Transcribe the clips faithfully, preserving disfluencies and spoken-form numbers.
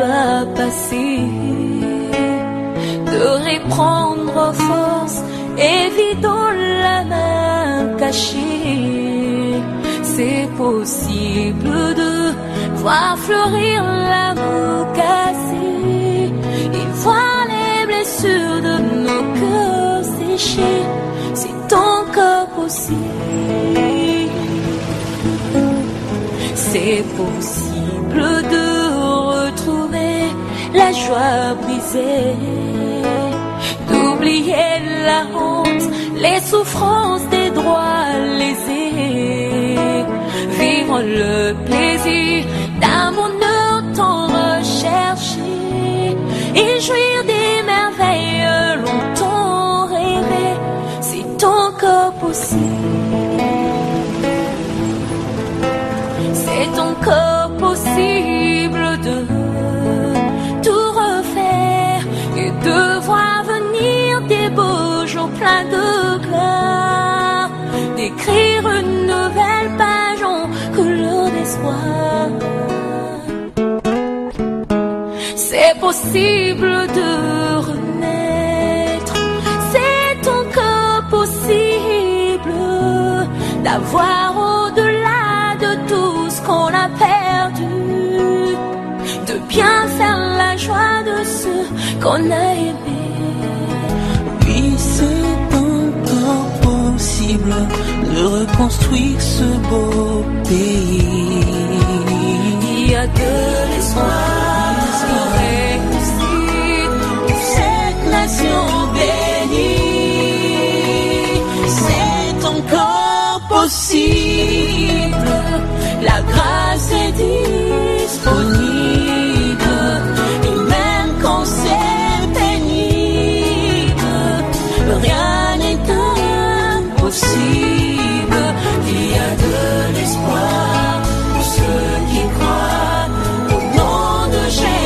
doit passer, de reprendre force et vidons la main cachée. C'est possible de voir fleurir l'amour cassé, et voir les blessures de nos cœurs séchés. C'est encore possible. C'est possible de retrouver la joie brisée, d'oublier la honte, les souffrances des droits lésés, vivre le plaisir d'un bonheur tant recherché, et jouir des merveilles longtemps rêvées. C'est encore possible. C'est encore possible de tout refaire et de voir venir des beaux jours pleins de gloire, d'écrire une nouvelle page en couleur d'espoir. C'est possible de renaître, c'est encore possible d'avoir au-delà de tout ce qu'on a perdu, de bien faire la joie de ceux qu'on a aimés. Oui, c'est encore possible de reconstruire ce beau pays. Il y a de l'espoir pour réussir cette nation bénie. C'est encore possible, la grâce est disponible, et même quand c'est pénible, rien n'est impossible. Il y a de l'espoir pour ceux qui croient au nom de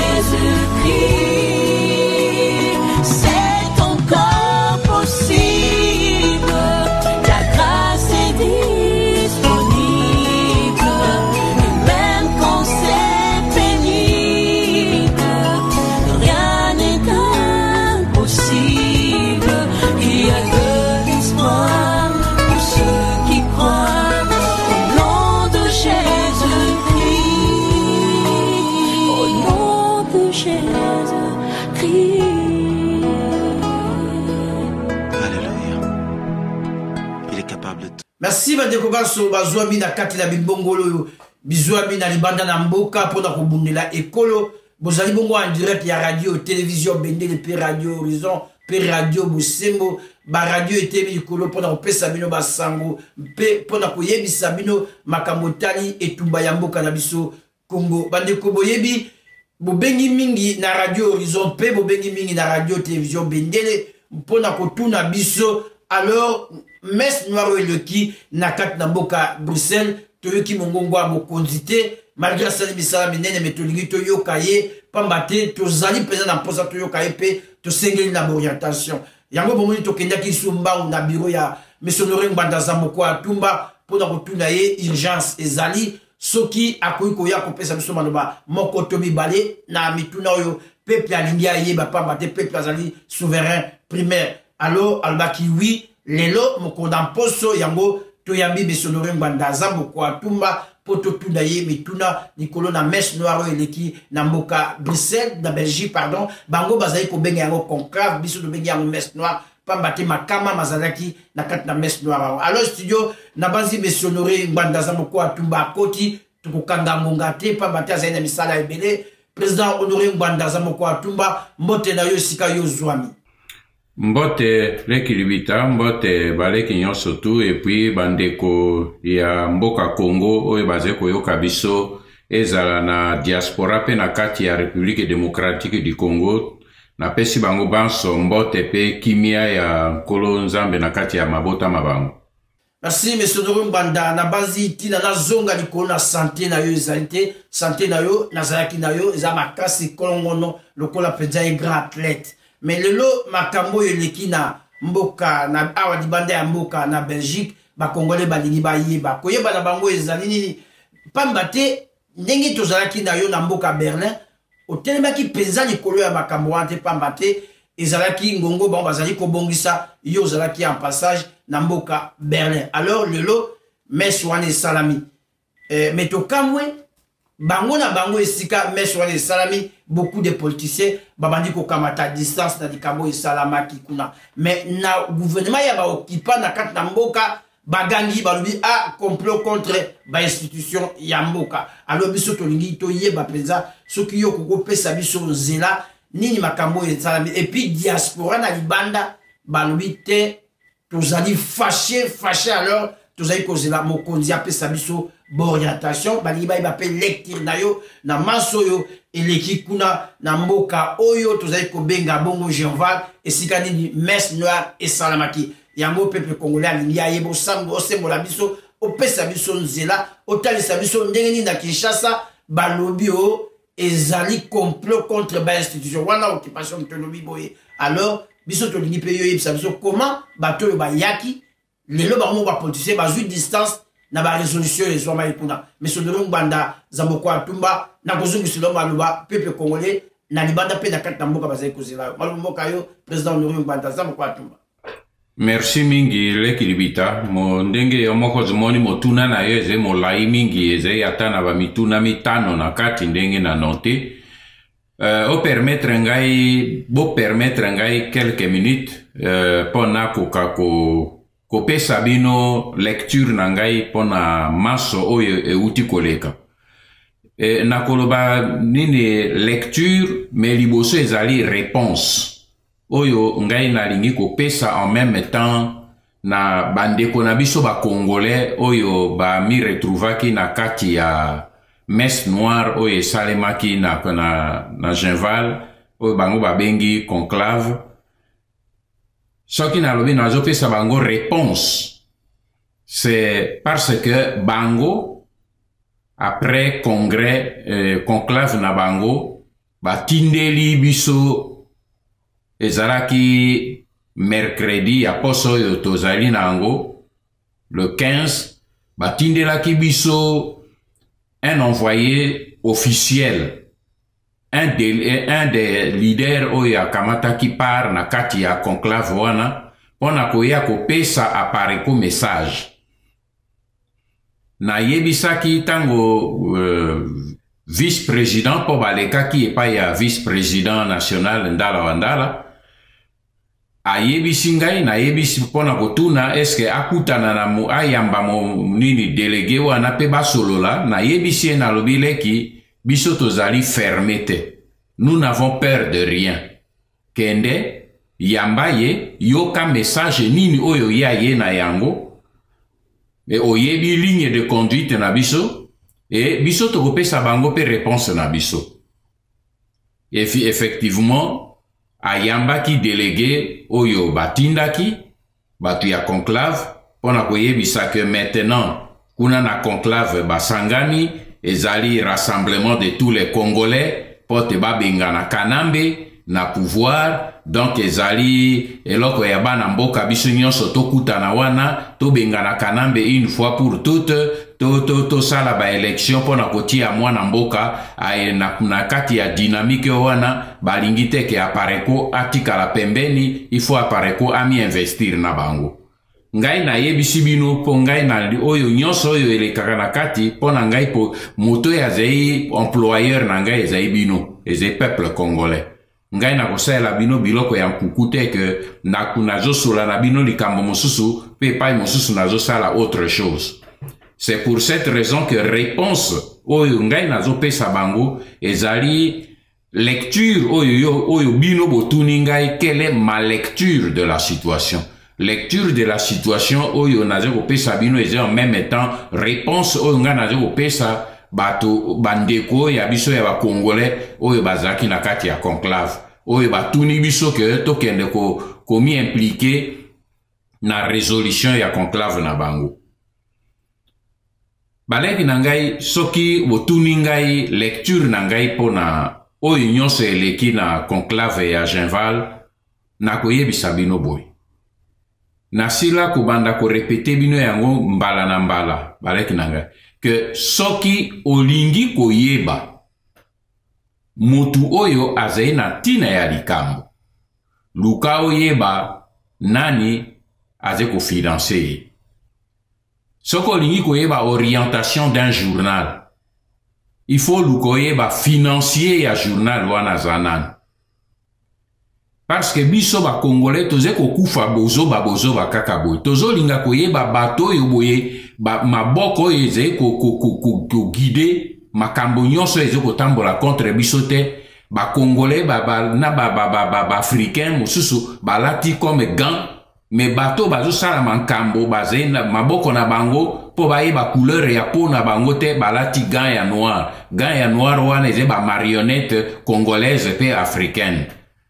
Jésus-Christ. C'est encore possible, la grâce est disponible, et même quand c'est pénible, rien n'est impossible. il y a de l'espoir pour ceux qui croient au nom de Jésus-Christ. Au nom de Jésus-Christ. Alléluia. Il est capable de tout. Merci bandeko baso bazwami na kati la bimbongolo bizwami na libanda na mboka pona kobundela ekolo bozali bongo en direct ya radio télévision Bendele pe radio Horizon pe radio Busembo ba radio etemi likolo pona kopesa bino basango pe pona koyebisa bino makambo tali etumba ya mboka na biso Congo. Bandeko boyebi bobengi mingi na radio Horizon pe bobengi mingi na radio télévision Bendele pona kotuna biso. Alors Messe Noire Eleki na kat na mboka Bruxelles toyoki mongongo a mokonzite malgré ça misala minene metolingi toyoka ye pambate tozali pesa na posa toyoka ye pe tosengeli na orientation yango bomoni tokendaki sumba na bureau ya Monsieur Laurent Bandaza moko atumba pona kotuna ye urgence ezali soki akoyi koya kopesa biso maloba moko to mibale na mituna oyo peuple alingi ayeba pambate peuple azali souverain primaire. Alors albaki oui lelo mokonda poso yango toyambi Monsieur Laurent Bandaza moko atumba poto tuna ye mituna nikolo na Messe Noire Eleki na mboka Bruxelles na Belgique pardon bango bazali ko benga yango conclave biso to benga yango Messe Noire pambate makama mazalaki na kati na Messe Noire. Alors studio na bazi Monsieur Laurent Bandaza moko atumba koti tukukanga mongate pambate azali na misala ebele président Honoré Bandaza moko atumba mbote na yo sika yo zwami. Mbote lekilibita, mbote baleki nyonso tu, et puis bandeko ya mboka Congo oyo bazeko yo kabiso ezala na diaspora pe na kati ya République démocratique du Congo na pesi bango banso mbote pe kimia ya nkolo nzambe na kati ya mabota mabango. Merci Monsieur Laurent Banda na bazi tina na zonga likolo na santé na yo ezalite santé na yo na zalaki na yo eza makasi kolongono lokola penza e grand athlète. Mais lelo makambo eleki na mboka na awa dibanda ya mboka na Belgique ba congolais balingi ba yeba koyeba na bango ezali nini pamba te ndenge tozalaki na yo na mboka Berlin otelemaki penza likolo ya makambo wana te pamba te ezalaki ngongo bango bazali kobongisa yo ozalaki en passage na mboka Berlin. Alors lelo messe wana esalami eh, mais tokamwe bango na bango esika messe wana esalami, beaucoup de politiciens babandi kokamata distance na likambo esalamaki kuna, mais na gouvernement ya baokipa na kati na mboka bagangi balobi a complot contre ba institution ya mboka. Alors biso tolingi toyeba penza soki yo kokopesa biso nzela nini makambo esalami, et puis diaspora na libanda balobi te tozali fâché fâché. Alors tozali kozela mokonzi apesa biso orientation balingi bayi bape lecture na yo na maso yo eleki kuna na mboka oyo tozali kobenga bongo Jean-Val esika nini messe noire esalamaki. Yango peuple congolais alingi ayeba osambo osembola biso opesa biso nzela otalisa biso ndenge nini na Kinshasa balobi o ezali complot contre ba institution wana occupation tolobi boye. Alors biso tolingi pe yo yebisa biso comment bato yo bayaki lelo bango ba politicien bazui distance na ba résolution les hommes kuna, mais so ndelo banda zamboko atumba na kozungu silo maluba peuple congolais na libanda pe na kati na mboka bazali kozela maluba mboka yo président Honoré Mbanda zamboko atumba. Merci mingi lekilibita mo ndenge yo moko zimoni motuna na yo eze molai mingi eze yatana ba mituna mitano na kati ndenge na note. Uh, o permettre ngai bo permettre ngai quelques minutes uh, pona koka ko ko pesa bino lecture na ngai pona maso oyo euti koleka. E, na koloba nini lecture me liboso ezali réponse oyo ngai nalingi ko pesa en même temps na bandeko na biso ba congolais oyo ba mi retrouvaki na kati ya messe noire oyo esalemaki na na na Jean-Val oyo bango ba bengi conclave. Soki nalobi nazo pesa bango réponse, c'est parce que bango après congrès euh, conclave na bango batindeli biso ezalaki mercredi ya poso yo tozali nango le quinze batindelaki biso un envoyé officiel, un des, un des leaders oyo akamataki par na kati ya conclave wana pona koya kopesa apareko message na yebisaki tango euh, vice-président po balekaki epai ya vice-président national ndala wandala ayebisi ngai na yebisi pona kotuna eske akutana na mu ayamba mo nini délégué wana pe basolola na yebisi na lobileki biso tozali fermé te. Nous n'avons peur de rien. Kende yamba ye yoka message nini oyo ya ye na yango e oyebi ligne de conduite na biso e biso tokopesa bango pe réponse na biso. Et effectivement ayamba ki délégué oyo batindaki batu ya conclave pona koyebisa que maintenant kuna na conclave basangani ezali rassemblement de tous les Congolais pote babenga na kanambe na pouvoir, donc ezali eloko ya bana mboka biso nyonso tokutana wana tobenga na kanambe une fois pour toutes to to to sala ba élection pona kotia mwana mboka aye na, na kati ya dynamique wana balingi teke apareko atikala pembeni il faut apareko ami investir na bango. Ngai na yebisi bino po ngai na oyo nyonso oyo elekaka na kati pona ngai po moto ya zei employeur na ngai ezai bino ezai peuple congolais. Ngai na kosala bino biloko ya nkukute ke na kunazo sola na bino likambo mosusu pe pai mosusu nazo sala autre chose. C'est pour cette raison que réponse oyo ngai nazo pesa bango ezali lecture oyo oyo bino botuni ngai quelle est ma lecture de la situation. Lecture de la situation oyo nazo kopesa bino eze en même temps réponse oyo ngai nazo kopesa bato bandeko ya biso ya ba congolais oyo bazaki na kati ya conclave oyo batuni biso ke tokende ko komi impliqué na résolution ya conclave na bango. Baleki na ngai soki botuni ngai lecture na ngai pona oyo nyonso eleki na conclave ya Jean-Val na koyebisa bino boy. Na sila kubanda ko répéter bino yango mbala na mbala. Baleki na ngai que soki olingi koyeba mutu oyo azali na ntina ya likambo luka oyeba nani azali kofinanse ye. Soki olingi koyeba orientation d'un journal, il faut luka oyeba financier ya journal wana aza nani. Parce que biso ba Congolais toze kokufa bozoba bozoba kaka boye. Tozo linga koyeba bato oyo boye ba maboko oyo ezali ko ko ko ko guider makambo nyonso ezali kotambola contre biso te. Ba Congolais ba ba na ba ba ba ba, ba africain mosusu balati comme gant, mais bato bazo sala makambo bazali na maboko na bango po bayeba couleur ya peau na bango te, balati gant ya noir. Gant ya noir wana ezali ba marionnette congolaise pe africaine.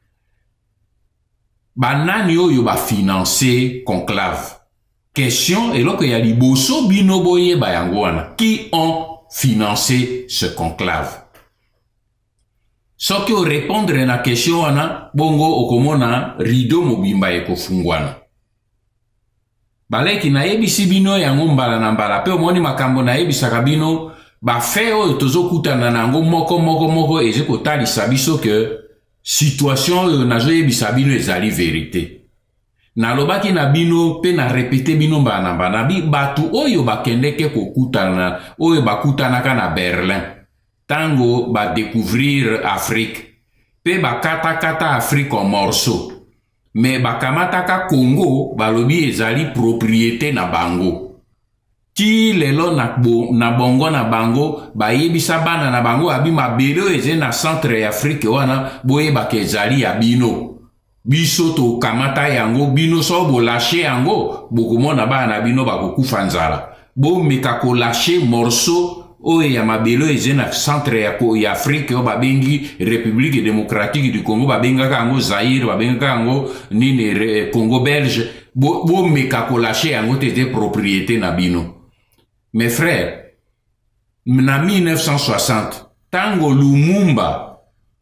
Banani oyo ba financer conclave. Question eloko ya liboso bino boye ba yango wana. Qui ont financé ce conclave? Soki o répondre na question wana, bongo okomona rideau mobimba ekofungwana. Baleki na yebisi bino yango mbala na mbala pe omoni makambo na yebisaka bino ba fe oyo tozokutana nango moko moko moko ezeko talisa biso ke situation oyo nazo yebisa bino ezali vérité. Nalobaki na bino pe na répété bino mbala na mbala bi batu oyo bakendeke kokutana oyo bakutanaka na Berlin. Tango ba découvrir Afrique. Pe ba kata kata Afrique en morceaux. Mais ba kamataka Congo balobi ezali propriété na bango. Ti lelo na, bo, na bongo na bango ba yebisa bana na bango abi mabelo eze na centre Afrique wana boye ba kezali ya bino. Biso to kamata yango bino so bo lâcher yango bokomona bana na bino bakokufa nzala. Bo meka ko lâcher morceau oye ya mabelo eze na centre ya, ya Afrique o babengi République démocratique du Congo babengaka yango Zaire babengaka yango nini Congo belge bo, bo meka ko lâcher yango te te propriété na bino. Mes frères, na mille neuf cent soixante, tango Lumumba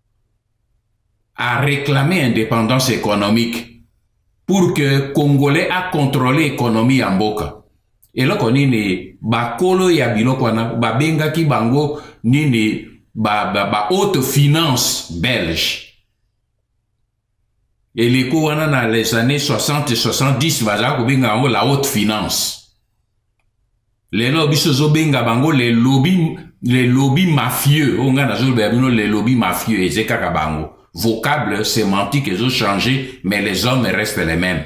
a réclamé indépendance économique pour que Congolais a contrôlé l'économie en Mboka. Et là, nini bakolo ya biloko wana babengaki bango nini ba, ba, ba haute finance belge. Et les wana na les années soixante et soixante-dix bazaka kobenga bango la haute finance. Les lobbies sozo benga bango les lobbies les lobbies mafieux. On a les lobbies mafieux et zekaka bango. Vocable sémantique ils ont changé mais les hommes restent les mêmes.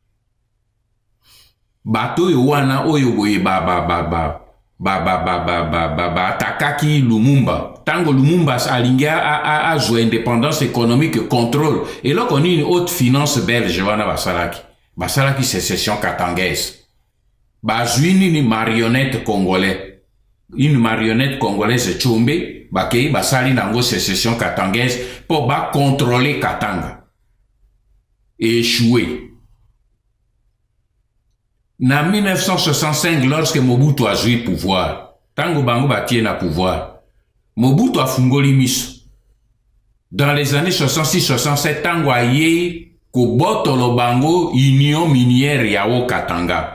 Bato yo wana oyo boye ba ba ba ba ba ba ba ba ba ba ba atakaki Lumumba. Tango Lumumba alingia a a a joué indépendance économique contrôle. Et là on a une haute finance belge wana basalaki. Basalaki sécession katangaise. Bazuini ni marionnette congolais. Une marionnette congolaise Tchombe, bakei basali nango sécession katangaise pour ba contrôler Katanga. Et échoué. Na mille neuf cent soixante-cinq, lorsque Mobutu a joué pouvoir, tango bango batie na pouvoir, Mobutu a fungoli miso. Dans les années soixante-six soixante-sept, tango a ye ko botolo bango union minière yao Katanga.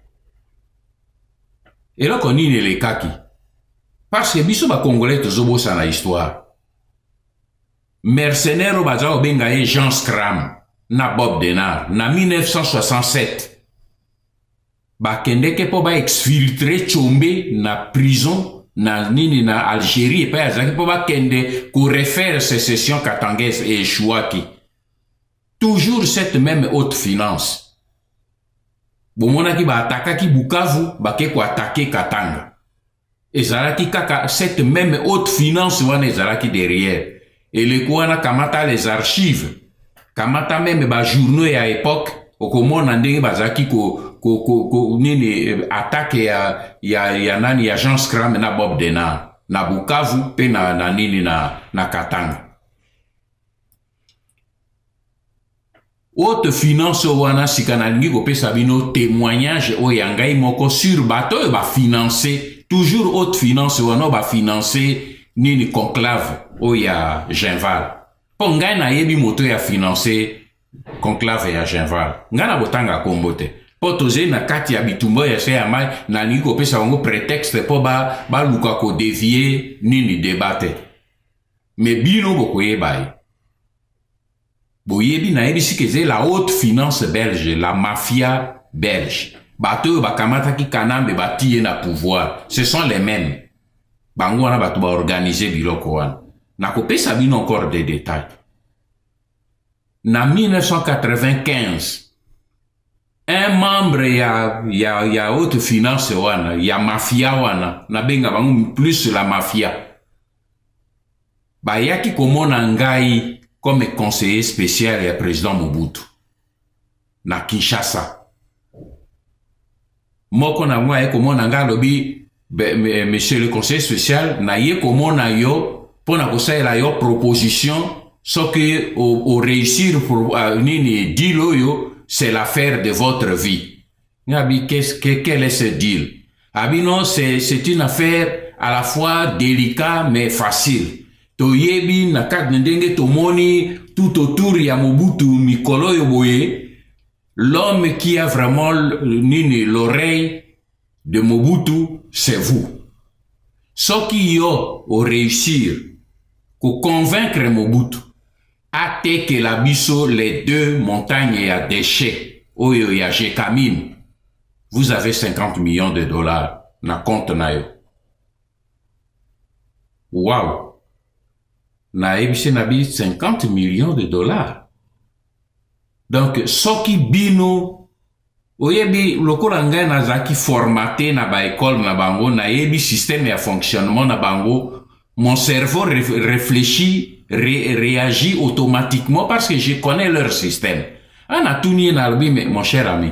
Et là, on y les kaki. Parce que biso ba Congolais tozobo sa na histoire. Mercenaire baza obenga ye Jean Scram na Bob Denard na mille neuf cent soixante-sept. Ba kendeke po ba exfiltrer Tchombe na prison na nini na Algérie et pas azaki po ba kende ko refaire sécession katangaise et échouaki. Toujours cette même haute finance. Bomona ki ba atakaki Bukavu, ba ke ko attaquer Katanga. Ezalaki kaka cette même haute finance wana ezalaki derrière. Et le kouana kamata les archives. Kamata même ba journaux ya époque, okomona ndenge bazaki ko ko ko, ko nini attaque ya ya ya nani ya Jean Scram na Bob Denard na Bukavu pe na, na nini na na Katanga. Haute finance wana sikanalingi ko pesa bino témoignage o yangai moko sur bato ba financer toujours haute finance wana ba financer nini conclave o ya Genval. Po ngai na yebi moto ya financer conclave ya Genval. Ngana botanga kombote. Po toze na kati ya bitumbo ya se ya mai na lingi ko pesa wango prétexte po ba ba luka ko dévier nini débattre. mais bino boko yeba boyebi na yebi si que la haute finance belge, la mafia belge. Bato bakamata ki kanambe batiye na pouvoir, ce sont les mêmes. Bango wana bato ba organiser biloko wana. Na kopesa bino encore des détails. Na mille neuf cent quatre-vingt-quinze, un membre ya ya ya haute finance wana, ya mafia wana, na benga bango plus la mafia. Ba yaki komona ngai comme conseiller spécial ya président Mobutu na Kinshasa. Moko na mwa ye komona nga lobi monsieur le conseiller spécial na ye komona yo pona kosaela yo proposition so que au, au réussir pour uh, nini deal yo c'est l'affaire de votre vie. Ngabi qu'est-ce que quel est ce deal? Abi non c'est c'est une affaire à la fois délicate mais facile. To yebi na kat ndenge to moni tout autour ya Mobutu Mikolo Yoboye. L'homme qui a vraiment l'oreille de Mobutu, c'est vous. Ce qui a au réussir, pour convaincre Mobutu, à que la biso les deux montagnes à déchets, oyo ya Jekamine, vous avez cinquante millions de dollars na compte na yo. Wow! Na ebise nabi cinquante millions de dollars. Donc, soki bino, oyebi, lokola ngai nazaki formaté na ba école na bango, na yebi système ya fonctionnement na bango, mon cerveau réfléchit, ré, réagit automatiquement parce que je connais leur système. Ana tourné na albi, mais mon cher ami,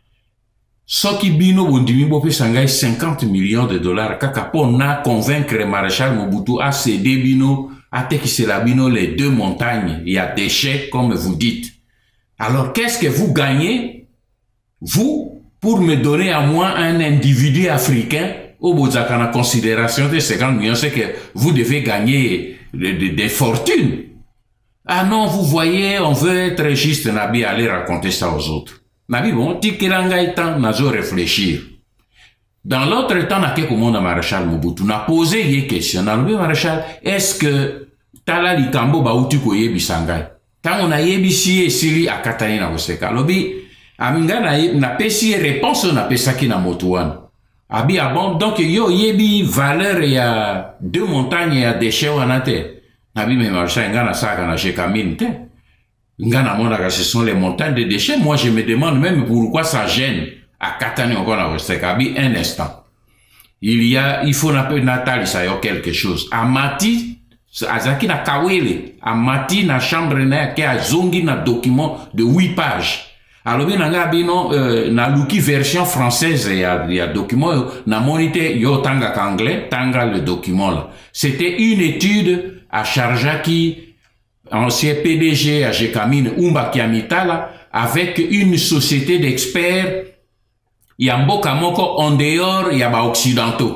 soki bino bondimi bope sangai cinquante millions de dollars, kaka po na convaincre Maréchal Mobutu à céder bino, à te ki c'est la bino les deux montagnes, il y a déchets, comme vous dites. Alors, qu'est-ce que vous gagnez, vous, pour me donner à moi un individu africain, au bout de la considération de cinquante millions, c'est que vous devez gagner des de, de fortunes. Ah non, vous voyez, on veut être juste, Nabi, aller raconter ça aux autres. Nabi, bon, tikelanga itan, nazo réfléchir. Dans l'autre temps, n'a qu'est comment Maréchal Mobutu, n'a posé une question. N'a dit, Maréchal, est-ce que Tala Likambo Baouti Koye Bisangai? Quand on a yébisi et sili à Katani na Oseka, lobi, aminga na na pesi réponse na pesaki na motuan. Abi abon, donc yo yebi valeur ya deux montagnes ya déchets wanate. Nabi me marcha ngana saka na Jekamine te. Ngana mona que ce sont les montagnes de déchets. Moi je me demande même pourquoi ça gêne à Katani encore na Oseka. Abi un instant. Il y a, il faut na peu natal ça y a quelque chose. Amati azaki na kawele amati na chambre na ke azongi na document de huit pages. Alors bien nga bino euh, na luki version française ya ya document na monité yo tanga anglais tanga le document là. C'était une étude à Charjaki, ancien P D G à Jekamine Umba Kiamitala, avec une société d'experts yamboka moko en dehors ya ba occidentaux.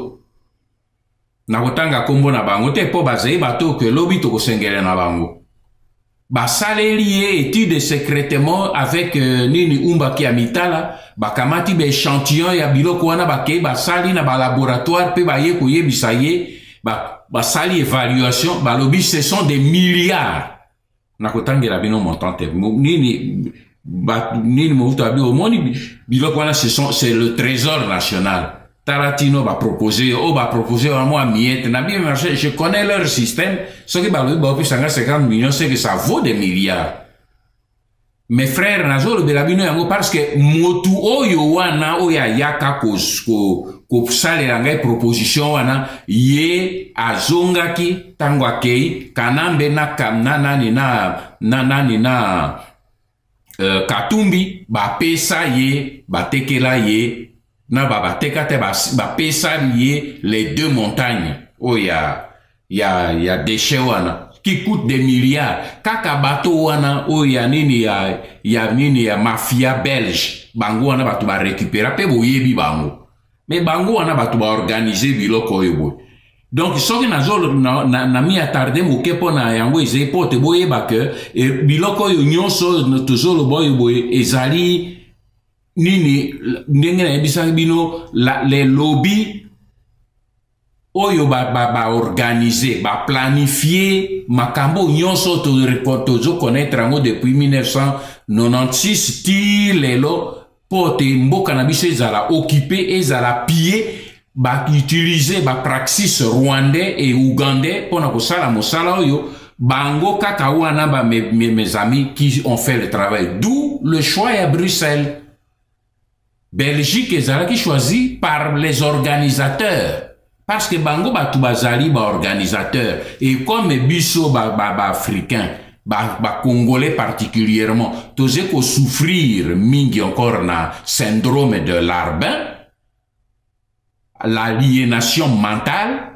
Na kotanga kombo na bango te po bazei bato ke lobi to kosengele na bango. Ba salelier étude secrètement avec euh, nini Umba Kiamitala, ba kamati be échantillon ya biloko wana ba ke ba sali na ba laboratoire pe ba ye ko ye bisaye ba ba sali évaluation ba lobi ce sont des milliards. Na kotanga bino montante nini ba nini mo tabi au moni biloko wana ce sont c'est le trésor national. Taratino va proposer, oh va proposer à moi miette. Na bien marché, je connais leur système. Ce qui va le bah cinquante millions, c'est que ça vaut des milliards. Mes frères, nazo le belabino yango parce que motu oyo wana oya yaka ko ko ko sale langai proposition wana ye azongaki tango akei kanambe na kamna nani na na nani na uh, Katumbi ba pesa ye ba tekela ye. Na baba tekate ba ba pesa lié les deux montagnes oh ya ya ya déchets wana qui coûte des milliards kaka bato wana oh ya nini ya ya nini ya mafia belge bango wana bato ba récupérer pe boyebi bango mais bango wana bato ba organiser biloko yobo. Donc soki nazo na na, na mi attarder mo kepo na yango eze pote boyeba que e biloko yo nyonso no tozolo boy boy ezali nini ndenge na ebisa bino la les lobbies oyo ba ba ba organiser ba planifier makambo nyonso to tozo connaître ngo depuis mille neuf cent quatre-vingt-seize ti lelo po te mboka na biso ezala occupé ezala pillé ba utiliser ba praxis rwandais et ougandais pona kosala mosala oyo bango kaka wana ba mes, mes, mes amis qui ont fait le travail, d'où le choix à Bruxelles. Belgique ezalaki choisi par les organisateurs. Parce que bango batu bazali ba organisateur et comme biso ba ba, ba africain ba, ba congolais particulièrement toze ko souffrir mingi encore na syndrome de l'Arbin, l'aliénation mentale,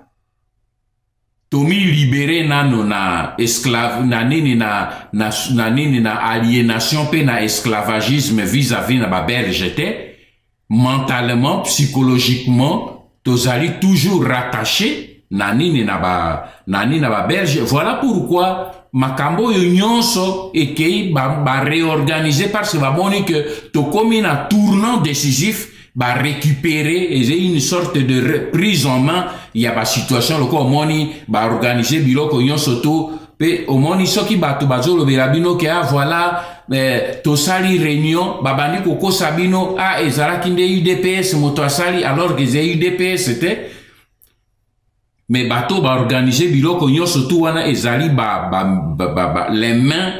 tomi libéré nano na esclave na nini na na na nini na aliénation pe na esclavagisme vis-à-vis na ba belge te, mentalement, psychologiquement tozali toujours rattaché na nini na ba na nini na ba belge. Voilà pourquoi makambo yo nyonso ekei ba, ba réorganiser parce que ba moni que to komi na tournant décisif ba récupérer et une sorte de prise en main il y a ba situation loko moni ba organiser biloko nyonso to pe omoni soki bato bazolo belabino ke a voilà eh, to sali réunion babandi koko sabino a ah, ezalaki nde U D P S moto asali alors que c'est U D P S c'était mais bato ba organiser biloko nyonso to wana ezali ba, ba, ba, ba, ba les mains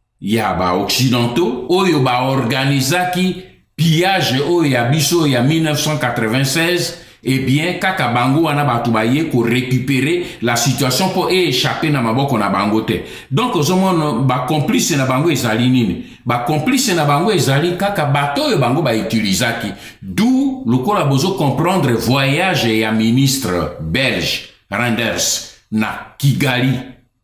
ya ba occidentaux oyo ba organisaki pillage oyo ya biso ya mille neuf cent quatre-vingt-seize. Eh bien, kaka bango wana batu baye ko récupérer la situation pour échapper na maboko na bango te. Donc, ozomon ba complice na bango ezali nini? Ba complice na bango ezali kaka bato yo bango ba utilizaki. D'où lokola bozo comprendre voyage ya ministre belge Renders na Kigali.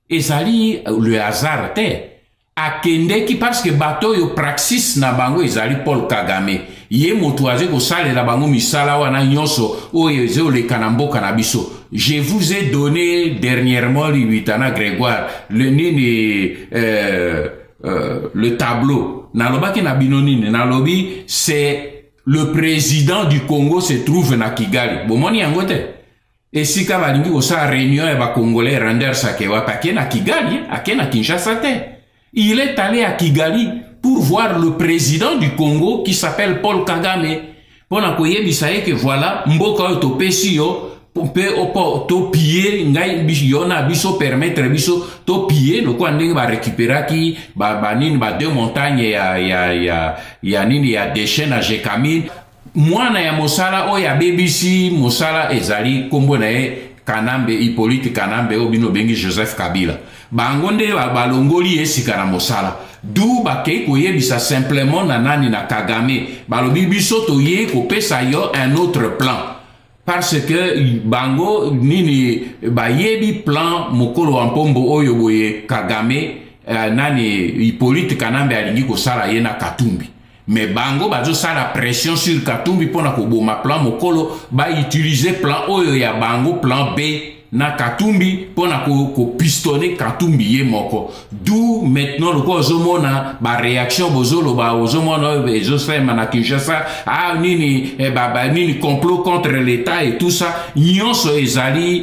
Ezali le hasard te. Akendeki parce que bato yo praxis na bango ezali Paul Kagame. Ye motoaze ko sale la bango misala wana nyonso oyo ezeo le kanamboka na biso. Je vous ai donné dernièrement Lieutenant Grégoire le nini euh, euh, le tableau. Nalobaki na binonine nalobi c'est le président du Congo se trouve na Kigali. Bomoni yangote. Et si ka balingi ko sa réunion e ba congolais Renders akewa pake na Kigali, ake na Kinshasa te. Il est allé à Kigali pour voir le président du Congo qui s'appelle Paul Kagame. Pour na que voilà, mboka to pesi yo, pe opo to piller, ngai yona biso permettre biso to piller, le quoi ndenge ba récupérer ki ba banine ba deux montagnes ya ya ya ya nini ya déchets na Jekamine. Mwana ya mosala o ya B B C mosala ezali kombo na e Kanambe Hippolyte Kanambe obino bengi Joseph Kabila. Bangonde ba balongoli esika na mosala. D'où ba ke koyebisa simplement na nani na Kagame. Balobi biso to ye ko pesa yo un autre plan. Parce que bango nini ba yebi plan mokolo ampombo oyo boye Kagame uh, nani Hippolyte Kanambe alingi ko sala ye na Katumbi. Mais bango bazo sala pression sur Katumbi pona ko boma plan mokolo ba utiliser plan oyo ya bango plan B na Katumbi pona ko, ko pistonner Katumbi ye moko. D'où maintenant le ko zomona ba réaction bozolo ba ozomona bezo sema na Kinshasa ah nini eh, ba, ba nini complot contre l'état et tout ça nyonso ezali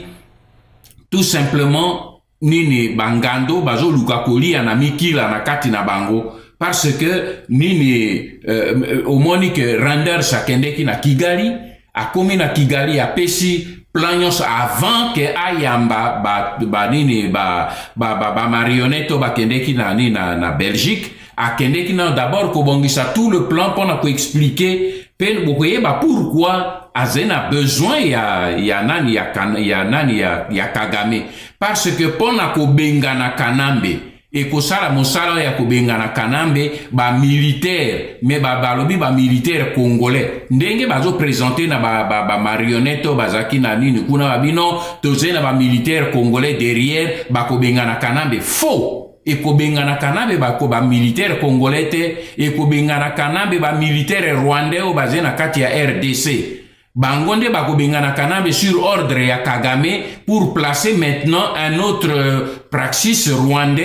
tout simplement nini bangando bazo luka kolia na mikila na kati na bango. Parce que nini euh, au monique Renders akendeki na Kigali a komi na Kigali a pesi planios avant que ayamba ba ba nini ba ba ba, ba marionnette ba kendeki na ni na, na Belgique a kendeki na d'abord ko bongisa tout le plan pour na ko expliquer pen bokoye ba pourquoi azena besoin ya ya nani ya kan, ya nani ya, ya Kagame parce que pona ko benga na Kanambe et ko sala mosala ya ko benga na Kanambe ba militaire mais ba balobi ba militaire congolais ndenge bazo présenter na ba ba, ba marionnette bazaki na nini kuna babino tozena ba militaire congolais derrière ba ko benga na Kanambe faux et ko benga na Kanambe ba ko ba militaire congolais te et ko benga na Kanambe ba militaire rwandais o bazena kati ya R D C. Bangonde bako benga na Kanambe sur ordre ya Kagame pour placer maintenant un autre praxis rwandais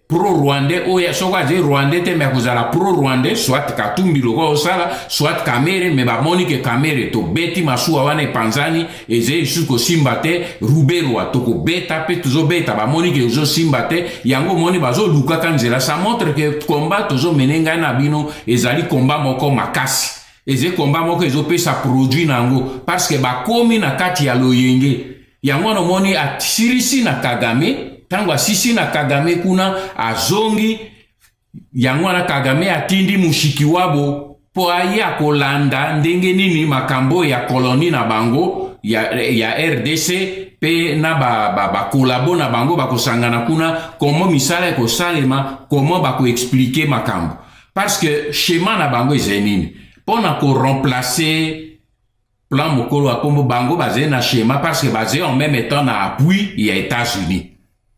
pro-rwandais oya soko aze rwandais te me akozala pro-rwandais soit Katumbi loko osala soit Kamere me bamoni ke Kamere to beti masuwa wana epanzani eze lisusu kosimba te Ruberwa tokobeta pe tozobeta bamoni ke ozosimba te yango moni bazolukaka nzela. Ça montre que combat tozomene ngai na bino ezali combat moko makasi eze combat moko ezopesa produit nango parce que bakomi na kati ya loyenge yango no moni atisirisi na Kagame tango asisi na Kagame kuna azongi yango na Kagame atindi mushiki wabo po aya kolanda ndenge nini makambo ya koloni na bango ya, ya R D C pe na ba ba, ba kolabo na bango bakosangana kuna komo misala ko salema komo bako expliquer makambo parce que schéma na bango ezenini pona ko remplacer plan mokolo akombo bango basé na schéma parce que basé en même temps na appui ya États-Unis.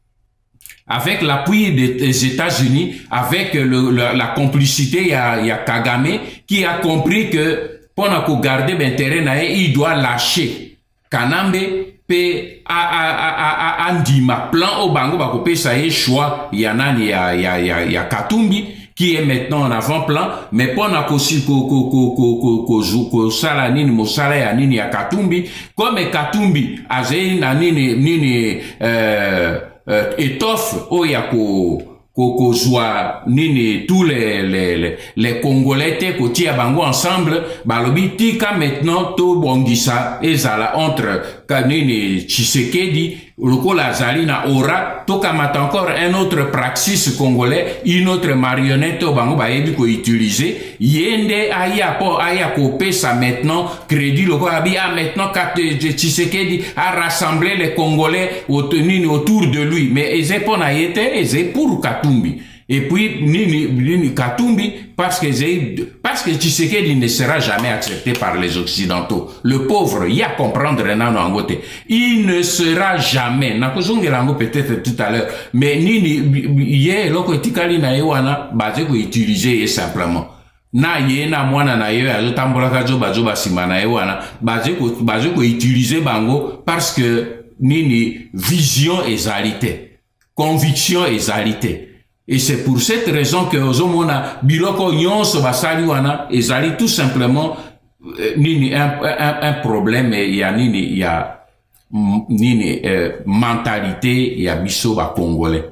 Avec l'appui des États-Unis, avec le, le, la complicité, il y a, y a Kagame qui a compris que pour nous garder l'intérêt, il doit lâcher. Kanambe pe a a a a a ndima plan au bango bako pe ça y choix il y en a il y a il y a il y a Katumbi qui est maintenant en avant-plan mais pour na ko ko ko ko ko ko ko sala nini mo sala ya nini ya Katumbi comme Katumbi azei na nini nini euh Euh, étoffe oya ko ko ko joa nini tous les les les, les Congolais te ko tia bango ensemble balobi tika maintenant to bongisa ezala entre kanini Tshisekedi lokola zali na ora to kamata encore un autre praxis congolais une autre marionnette au bango ba yebi ko utiliser yende aya po aya ko pesa maintenant crédit lokola bi a maintenant quand Tshisekedi a rassemblé les Congolais autour de lui mais eze pona yete eze pour Katumbi. Et puis, Nini, Nini Katumbi, parce que, parce que Tshisekedi ne sera jamais accepté par les Occidentaux. Le pauvre, il y a à comprendre, il ne sera jamais, peut-être tout à l'heure, mais Nini, il y a l'okotikali na yewana, basé ko utiliser simplement. Na ye na mwana na ye azo tambola kazo bazo basima na yewana, basé ko, basé ko utiliser bango, parce que Nini, vision ezalité, conviction ezalité. Et c'est pour cette raison que Ozomona Biloko Nyonso Basali wana ezali tout simplement euh, nini un, un, un problème il y a nini il y a nini euh, mentalité il y a biso ba congolais.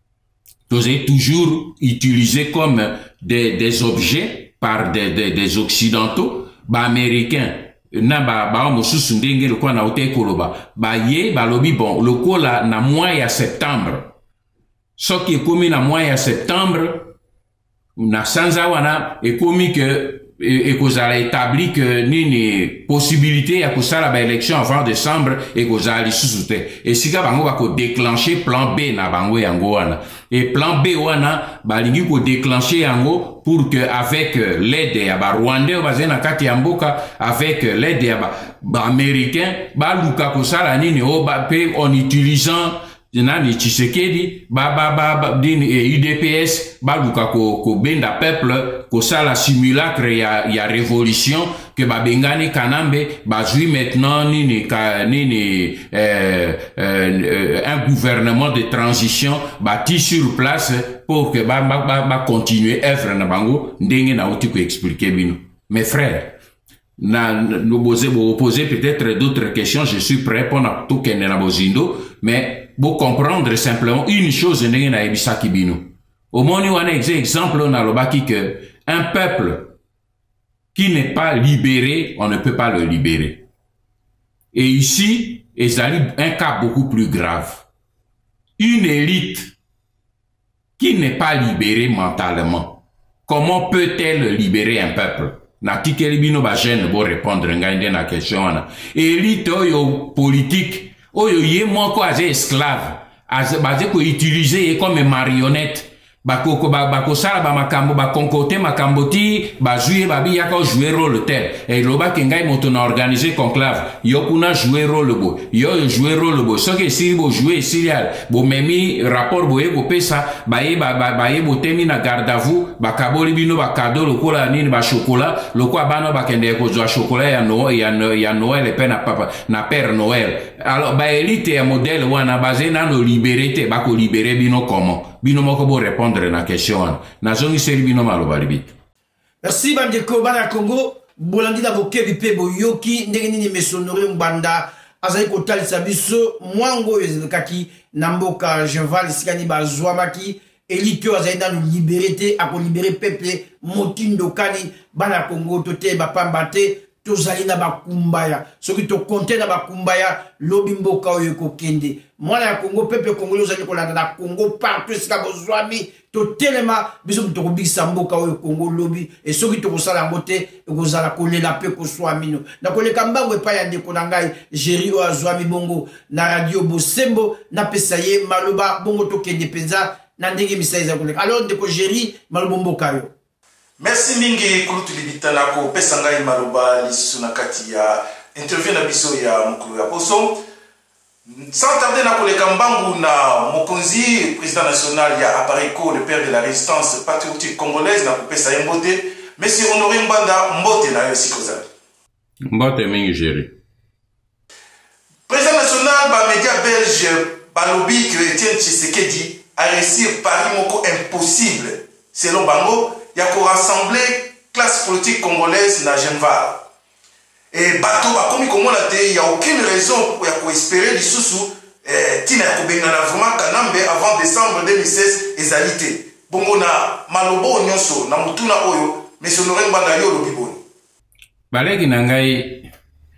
Vous avez toujours utilisé comme des des objets par des des, des occidentaux, ba américains na ba ba mosusu ndenge lokwa na ote koloba ba ye ba lobi bon lokola na mois ya septembre. Ce qui est commis na mois ya septembre, na sanza wana, est commis que, et que a établi que nini possibilité ya kusala ba élection avant décembre et que a li sous-souté. Et si ka bango ba ko déclencher plan B na bango yango wana. Et plan B wana, ba lingi ko déclencher yango pour que avec l'aide ya ba Rwandais bazé na kati ya mboka, avec l'aide ya ba, ba américain, ba luka kusala nini o ba pe en utilisant nani Tshisekedi ba ba ba dini U D P S ba luka ko ko benda peuple ko sala simulacre ya ya révolution que ba bengani Kanambe ba jui maintenant nini ka nini euh, euh, un gouvernement de transition bâti sur place pour que ba ba ba, ba continuer œuvre na bango ndenge na uti ko expliquer bino. Mes frères, na nous poser peut-être d'autres questions, je suis prêt pour na tout kene na bozindo, mais pour comprendre simplement une chose ndenge na ebisaki bino. Au moni wana exemple na lobaki que un peuple qui n'est pas libéré, on ne peut pas le libérer. Et ici, ezali un cas beaucoup plus grave. Une élite qui n'est pas libérée mentalement, comment peut-elle libérer un peuple? Na tikeli bino ba jeune bo répondre ngande na question wana. Élite oyo politique oyo ye moko aze esclave, aze baze ko utiliser comme marionnette, bakoko bakosala ba makambo bakonkote makambo ti bazwi babi yaka jouer rôle tel et loba ke ngai moto na organiser conclave yo kuna jouer rôle bo yo jouer rôle bo soki si bo jouer serial bo memi rapport bo eko pesa baye ba baye bo temi na garde à vous bakaboli bino ba cadeau lokola nini ba chocolat lokwa bana bakende ko zwa chocolat ya no ya ya Noël pe na papa na père Noël alors ba élite ya modèle wana basé na no liberté ba ko libérer bino comment bino moko bo répondre na question na zongi seri bino maloba libit. Merci bandeko bana Congo bolandi na bokebi pe boyoki ndenge nini mesonore mbanda azali kotalisa biso mwango ezekaki na mboka Jeval sikani bazwamaki elite azali na liberté ako libérer peuple motindo kani bana Congo tote bapamba te tozali na bakumbaya soki to konte na bakumbaya lobi mboka oyo kokende mwana ya Congo peuple congolais ozali kolanda na Congo partout esika bozwami to telema biso to kobikisa mboka oyo Congo lobi et soki to kosala yango te ekozala kolela pe koswami no na koleka mbango epai ya ndeko na ngai Jerry oyo azwami bongo na radio Bosembo na pesa ye maloba bongo tokende penza na ndenge misala eza koleka alors ndeko Jerry maloba mboka yo. Merci mingi kulutu libitana ko pesa ngai maloba lisusu na kati ya interview na biso ya mukulu ya poso. Sans tarder na koleka mbangu na mokonzi président national ya Apareko le père de la résistance patriotique congolaise na kopesa yembote monsieur Honoré Mbanda mbote na yo sikozali. Mbote mingi Jerry. Président national ba média belge balobi que Etienne Tshisekedi a réussi pari moko impossible selon bango il y a rassembler classe politique congolaise na Genval. Et bateau ba komi comme on il y a aucune raison pour ya espérer les sous eh tina ko benga na vraiment kanambe avant décembre deux mille seize ezalité. Bongo na malobo nyonso na mutuna oyo monsieur Honoré Mbanda yo lobiboni. Baleki na ngai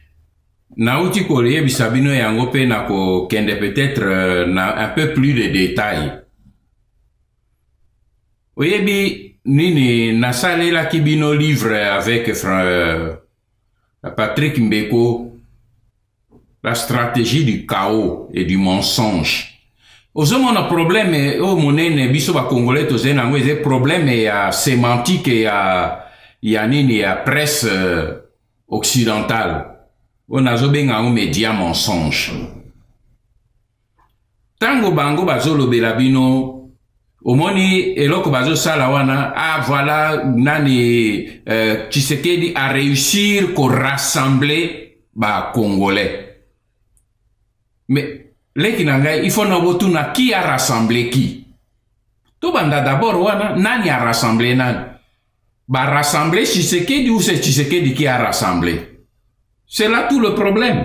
na uti ko yebisa bino yango pe na ko kende peut-être na un peu plus de détails. Oyebi nini nasalela kibino livre avec euh, Patrick Mbeko la stratégie du chaos et du mensonge. Ozomon a problème o monene biso ba congolais tozena ngo eze problème ya sémantique ya ya nini ya presse euh, occidentale. On a zobenga ngo média mensonge. Tango bango bazolobela bino omoni eloko bazo sala wana ah voilà nani euh, Tshisekedi a réussir ko rassembler ba congolais mais leki nanga il faut na botuna qui a rassemblé qui to banda d'abord wana nani a rassemblé nani ba rassembler Tshisekedi ou c'est Tshisekedi qui a rassemblé c'est là tout le problème.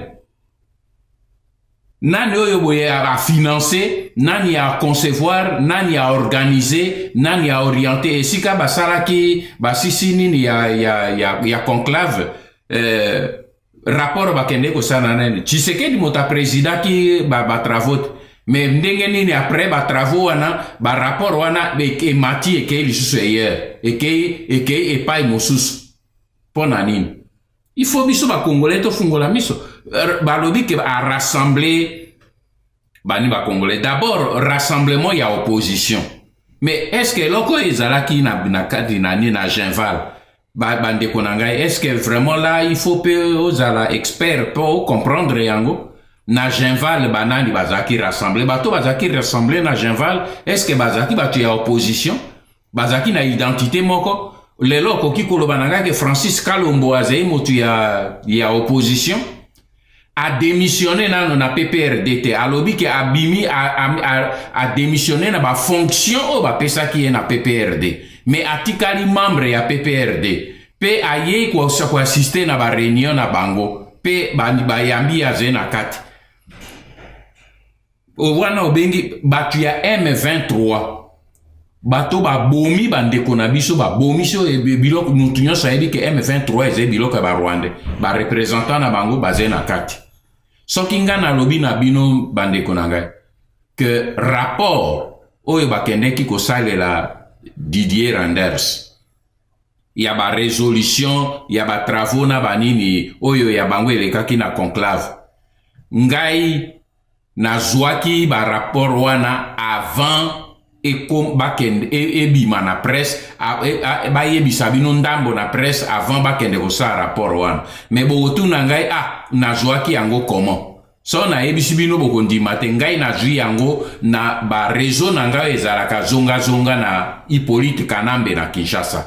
Nani oyo boye a financer, nani a concevoir, nani a organiser, nani a orienter. Et si ka basara ki basisi nini ya ya ya ya conclave euh, rapport bakende ko sana nene. Tshisekedi mota président ki ba ba travaux. Mais ndenge nini après ba travaux wana ba rapport wana be ke mati e ke lisusu hier e ke e ke e pa mosusu. Pona nini? Il faut biso ba congolais to fungola miso. Balobi ke a rassembler bani ba congolais d'abord rassemblement ya opposition mais est-ce que loko ezalaki na na kadi na ni na Genval ba bande konanga est-ce que vraiment là il faut peu ozala expert pour comprendre yango na Genval banani bazaki rassembler bato bazaki rassembler na Genval est-ce que bazaki batu ya opposition bazaki na identité moko lelo ko kikolo bananga ke Francis Kalombo azei motu ya ya opposition a démissionné dans na P P R D T alobi ke abimi a, a, a, a démissionné na ba fonction o ba pesa ki na P P R D mais atikali membre ya P P R D pe aye ko sa ko assister na ba réunion na bango pe ba ba yambi ya zena kati o wana obengi batu ya M vingt-trois bato ba bomi bandeko na biso ba bomi so e biloko mutunyo sa ebi ke M vingt-trois eze biloko ba Rwanda ba représentant na bango bazé na kati soki nga na lobi na bino bandeko na ngai que rapport oyo bakendeki kosalela Didier Randers ya ba résolution ya ba travaux na banini oyo ya bango elekaki na conclave ngai na zwaki ba rapport wana avant e kom bakende e, e bima na presse ba yebisa bino ndambo na presse avant bakende kosala rapport wana me bokotuna ngai ah nazwaki yango comment so na yebisi bino bokondima te ngai nazwi yango na ba réseau na ngai ezalaka zonga zonga na Hippolyte Kanambe na Kinshasa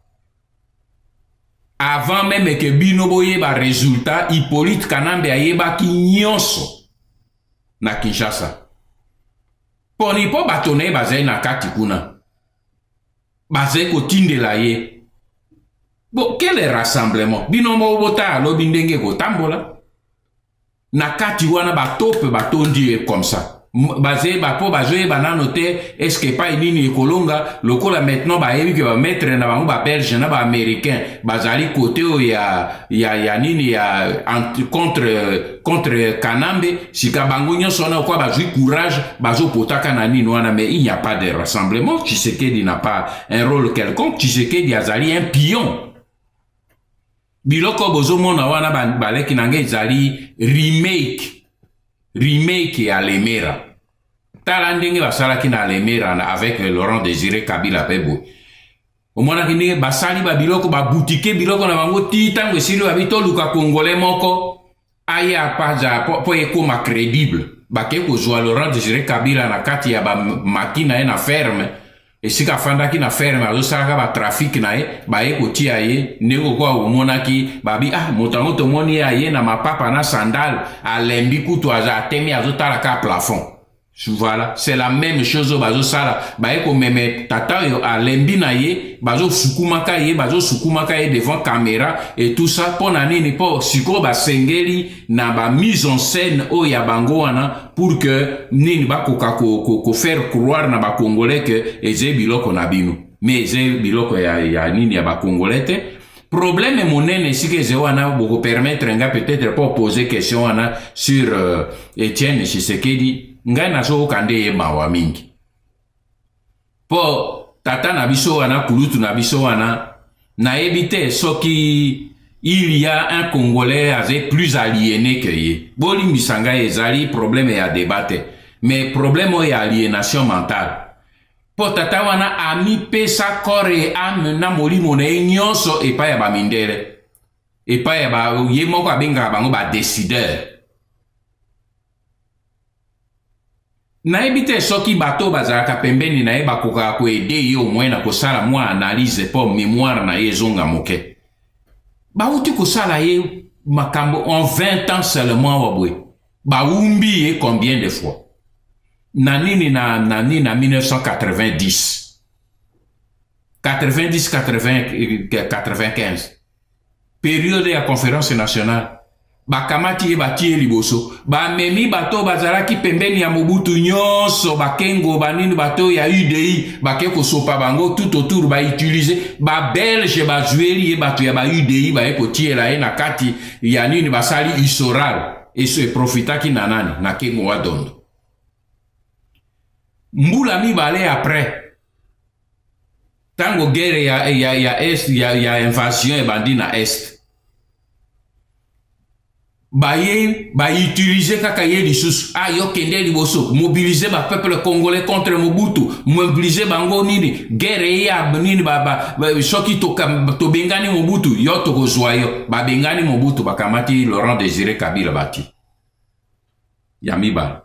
avant même que bino boyeba résultat Hippolyte Kanambe ayebaki nyonso na Kinshasa poni po batone bazai na kati kuna bazai kotindela ye bon quel est rassemblement bino mo bota alobi ndenge kotambola na kati wana batope batondi comme ça bazai bapo bazoye banano te est-ce que pas nini ekolonga lokola maintenant ba yebi ke ba mettre na bango ba belge na ba américain bazali côté o ya ya ya nini ya contre contre Kanambe sika bango nyonso na kwa bazui courage bazo potaka na nini wana mais il n'y a pas de rassemblement. Tshisekedi n'a pas un rôle quelconque. Tshisekedi azali un pion biloko bozo mona wana baleki nange ezali remake remake ya Lemera tala ndenge basalaki na Lemera avec Laurent Désiré Kabila pebo omonaki ndenge basali ba biloko ba boutique biloko na bango ti tango esili babito luka congolais moko aya paja po, po ekoma crédible bake kozwa Laurent Désiré Kabila na kati ya ba makina ye na ferme esika fandaki na ferme azosalaka ba trafic na ye baye kotia ye ndenge kwa omonaki babi ah motango tomoni ye na mapapa na sandal alembi kutu aza atemi azotala ka plafond. Voilà, c'est la même chose bazo sala baye ko meme tata yo alembi na ye bazo sukumaka ye bazo sukumaka ye devant caméra et tout ça pona nini po siko ba sengeli na ba mise en scène o ya bango wana pour que nini ba ko ko ko faire croire na ba congolais que eze biloko na bino mais eze biloko ya ya nini ya ba congolais te. Problème monene si que je wana boko permettre nga peut-être pour poser question wana sur euh, Etienne Tshisekedi ngai naso kande ye mawa mingi po tata na biso wana kulutu na biso wana na ebite soki il y a un Congolais avec plus aliéné que ye boli misanga ezali problème ya débattre mais problème ya aliénation mentale po tata wana ami pesa kore ame na molimo na nyonso epa ya bamindele epa ya ba ye moko abenga bango ba décideur na ebite soki bato bazalaka pembeni na ye bakoka ko aider ye au moins na kosala mwa analyse po mémoire na ye zonga moke bauti kosala ye makambo en vingt ans seulement wabwe baumbi ye combien de fois na nini na na nini na mille neuf cent quatre-vingt-dix quatre-vingt-dix quatre-vingt-quinze période ya conférence nationale bakamati ye batie liboso bamemi bato bazalaki pembeni ya Mobutu nyonso bakengo banini bato ya U D I bake kosopa bango tout autour ba utiliser ba belge bazueli ye bato ya ba U D I ba ekotiela ye na kati ya nini basali isoral et se profitaki na nani na kengo wa dondo mbula mibale après tango guerre ya ya ya est ya ya invasion e bandi na est baye ba utiliser kaka ye lisusu ah yo kende liboso mobiliser ba peuple congolais contre Mobutu mobiliser bango nini guerre ya nini ba ba soki to to bengani Mobutu yo to kozwa yo ba bengani Mobutu bakamati Laurent Désiré Kabila bati yamiba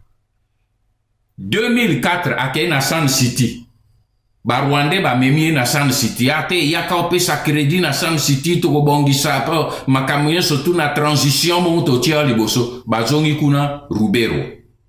deux mille quatre ake na Sun City ba Rwanda ba memi na Sun City ate yaka opesa crédit na Sun City to kobongisa po makamyo surtout na transition mo to tia liboso bazongi kuna Rubero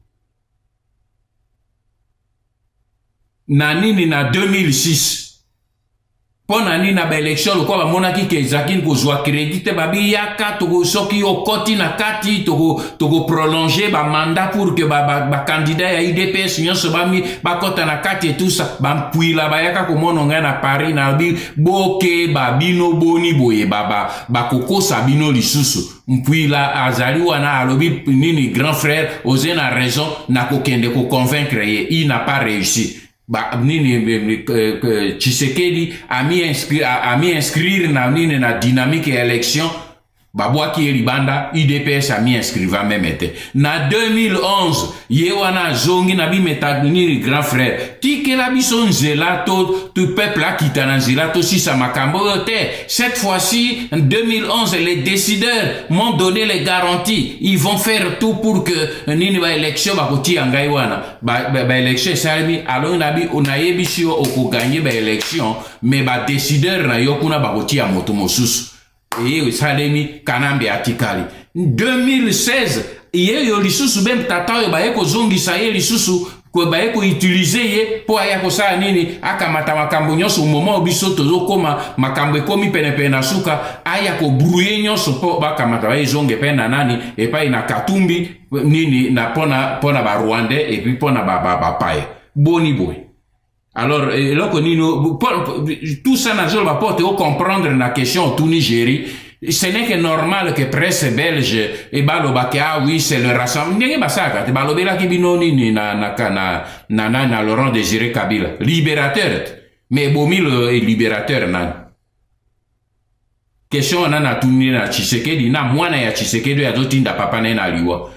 na nini na deux mille six pona nini na ba election ko ba monaki ke Zakin ko zwa crédit te babi yaka to soki o koti na kati to to prolonger ba mandat pour que ba ba, ba candidat ya U D P S nyonso ba mi ba kota na kati et tout ça ba puila ba yaka ko mononga na Paris na bi boke ba bino boni boye baba ba kokosa bino lisusu mpuila azali wana alobi nini grand frère osé na raison na kokende ko convaincre ye il n'a pas réussi. Ba nini Tshisekedi a mis inscrire a mis inscrire na nini na dynamique élection babwaki libanda U D P S a mi inscriva memete na deux mille onze ye wana zongi na bi metanir grand frère tikela biso nzela to tout peuple akita na nzela to si sa makambo te. Cette fois-ci en deux mille onze les décideurs m'ont donné les garanties, ils vont faire tout pour que nini ba élection ba koti ngai wana ba ba élection salmi alors na bi onayebi si o ko gagner ba élection mais ba décideur na yo kuna ba koti ya moto mosusu et salemi kanambe atikali deux mille seize ye yo lisusu bem tata yo ba eko zongi sa ye lisusu ko ba eko utiliser ye po aya ko sa nini akamata makambo nyonso moment biso tozo koma makambo ekomi pene pene na suka aya ko brouiller nyonso po ba kamata ba zonge pena nani e pa ina katumbi nini na pona pona ba Rwandais et puis pona ba ba ba paye boni boy. Alors, tout ça n'a pas porté au comprendre la question tout Nigeria. Ce n'est que normal que presse belge et baloba que ah oui c'est le rassemblement. N'est pas ça quand balobela qui binoni ni na na na na na na Laurent Désiré Kabila libérateur. Mais Bomil est libérateur nan. Question na na tuni na Tshisekedi na mwana ya Tshisekedi ya dotinda papa na liwa.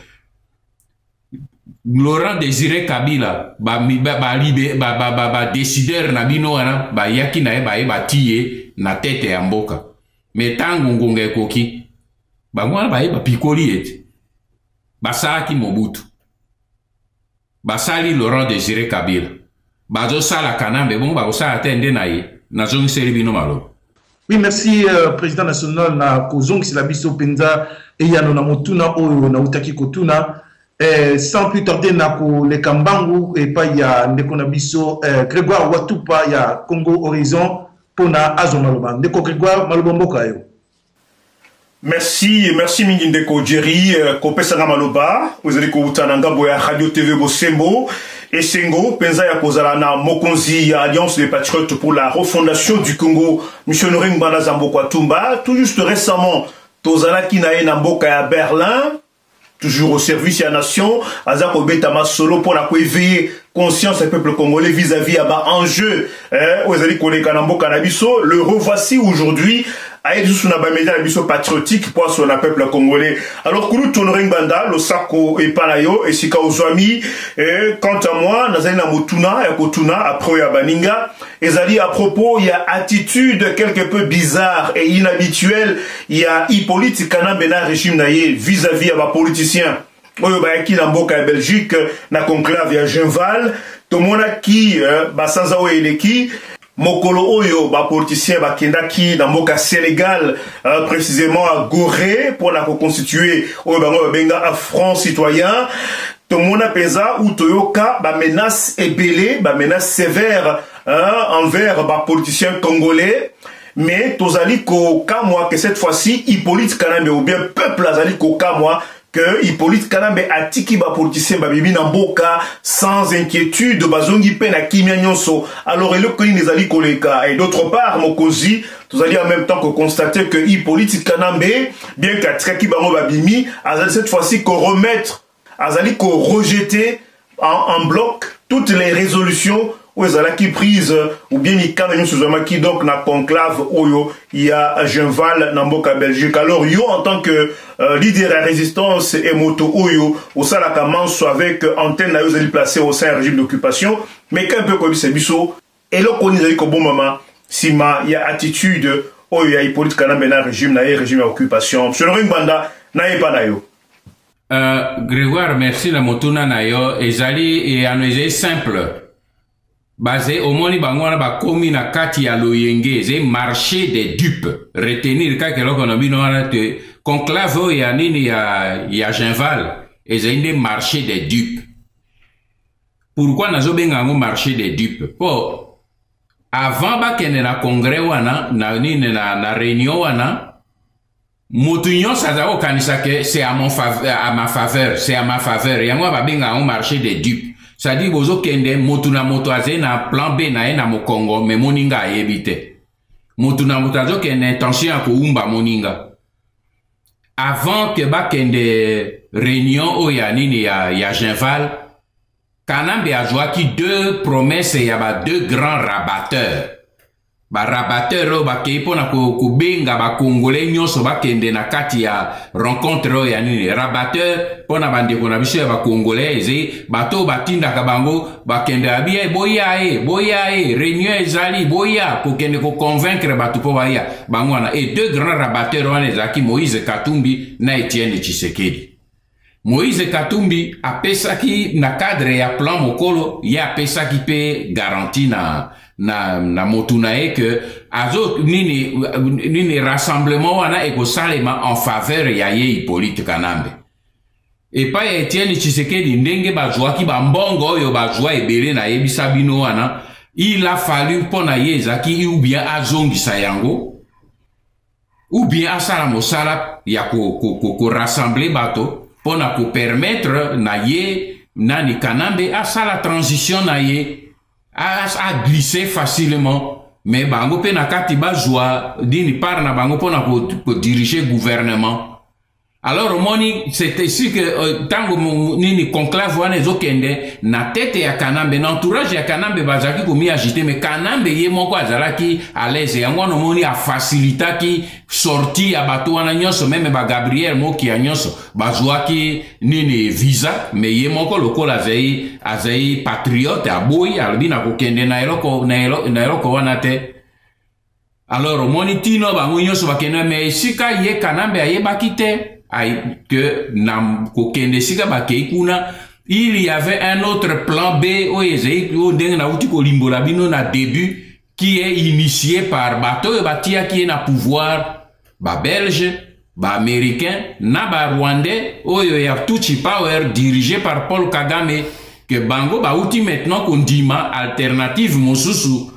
Laurent Désiré Kabila ba ba ba libé ba ba ba, ba décideur na bino wana ba yaki na ba ba tiye na tete ya mboka mais tangu ngonga ekoki ba mwana ba ba pikoli ete ba saki Mobutu ba sali Laurent Désiré Kabila ba zo sala kanambe bon ba ko sa atende na ye na zongi seli bino malo. Oui, merci euh, président national na kozongi sila biso penza e yano na motuna oyo na utaki kotuna. Eh, sans plus tarder nako le kambangu et pas ya ndeko na biso eh, Grégoire Watupa ya Congo Horizon pona azomaloba ndeko Grégoire malobomboka yo. Merci, merci mingi ndeko Jerry kopesanga maloba vous allez ko utananga boya Radio T V Bosembo et Sengo penza ya kozala na mokonzi ya Alliance des Patriotes pour la refondation du Congo Monsieur Honoré Nganda Zambo Kwatumba tout juste récemment tozala kinaye na mboka ya Berlin toujours au service de la nation, Azako Betama solo pour la éveiller conscience du peuple congolais vis-à-vis à bas enjeu, le revoici aujourd'hui à Abisso patriotique pour sur le peuple congolais. Alors que nous tournerons Banda, le Sako et Palayo et Sika Ozwami, quant à moi, Nazana Motuna et Kotuna après Yabaninga, et Zali à propos, il y a attitude quelque peu bizarre et inhabituelle, il y a Hippolyte Kanambena régime naïe vis-à-vis à ma politicien. Oyo ba ki na mboka ya Belgique na conclave ya Genval to mona ki basanza o eleki mokolo oyo ba politicien ba kendaki na mboka Sénégal euh, précisément à Gorée pour la reconstituer oyo bango benga à front citoyen to mona pesa ou toyoka ba menace ebelé ba menace sévère hein, envers ba politicien congolais. Mais tozali ko kamwa que cette fois-ci Hippolyte Kanambe ou bien peuple azali ko kamwa que Hippolyte Kanambe atiki ba politicien ba bibi na mboka sans inquiétude bazongi pe na kimia nyonso alors ele ko ni zali koleka et d'autre part mokozi tous allez en même temps que constater que Hippolyte Kanambe bien qu'atraki bango ba bimi azali cette fois-ci ko remettre azali ko rejeter en, en bloc toutes les résolutions ou qui prise ou bien il canne sous qui donc na conclave oyo il y a Genval na mboka Belgique alors yo en tant que euh, leader de la résistance et moto oyo au sein la commence avec antenne na yo zali placé au sein régime d'occupation mais qu'un peu comme c'est biso et là qu'on dit qu'au bon moment si ma il y a attitude oyo ya Hippolyte Kanambe na régime na régime d'occupation monsieur le Banda na pas na yo euh, Grégoire merci la motuna na yo ezali et analyse simple basé au moni bangwana ba komi na kati ya loyenge c'est marché des dupes retenir ka ke loko na bino wana te conclave ya nini ya ya Genval et c'est un marché des dupes. Pourquoi nazo benga ngo marché des dupes po avant ba kene na congrès wana na nini na na réunion wana motunyo saza kanisa ke c'est à mon faveur à ma faveur c'est à ma faveur yango ba benga ngo marché des dupes. Ça dit bozo kende motuna moto aze na plan B na na mokongo me moninga ayebite. Motuna moto azo kende intention ko umba moninga. Avant que ba kende réunion o ya nini ya ya Genval, Kanambe a joué deux promesses et y a deux grands rabatteurs. ba rabatteur ba ke pona ko ko benga ba congolais nyonso ba kende na kati ya rencontre ya nini rabatteur pona bande ko na biso ba congolais eze bato batinda ka bango ba kende abia boya e boya e réunion ezali boya ko kende ko convaincre bato po baya bango na et deux grands rabatteurs wana ezaki Moïse Katumbi na Etienne Tshisekedi. Moïse Katumbi apesaki na cadre ya plan mokolo ya apesaki pe garantie na na na motuna e que azo nini nini rassemblement wana eko salema en faveur ya ye Hippolyte Kanambe et pa ya Etienne Tshisekedi ndenge bazwaki bambongo oyo bazwa ebele na yebisa bino wana il a fallu pona ye zaki ou bien azongisa yango ou bien asala mosala ya ko ko ko, ko rassembler bato pona ko permettre na ye nani Kanambe asala transition na ye a, a glissé facilement mais bango pe na kati bazwa dini par na bango pona ko, ko diriger gouvernement. Alors moni c'était sûr que euh, tango nini conclave wana ezokende na tete ya Kanambe na entourage ya Kanambe bazaki komi agité mais Kanambe ye moko azalaki à l'aise yango no moni a facilitaki sorti ya bato wana nyonso même ba Gabriel Moki ya nyonso bazwaki nini visa mais ye moko lokola azai azai patriote aboyi albina kokende na eloko na eloko na eloko wana te. Alors moni tino bango nyonso bakende mais sika ye Kanambe ayebaki te ay que nam kokende sika bakei kuna il y avait un autre plan B o ezei o ndenge na uti ko limbola bino na début qui est initié par bato batia qui est na pouvoir ba belge ba américain na ba rwandais oyo ya Tutsi Power dirigé par Paul Kagame que bango ba uti maintenant kondima alternative mosusu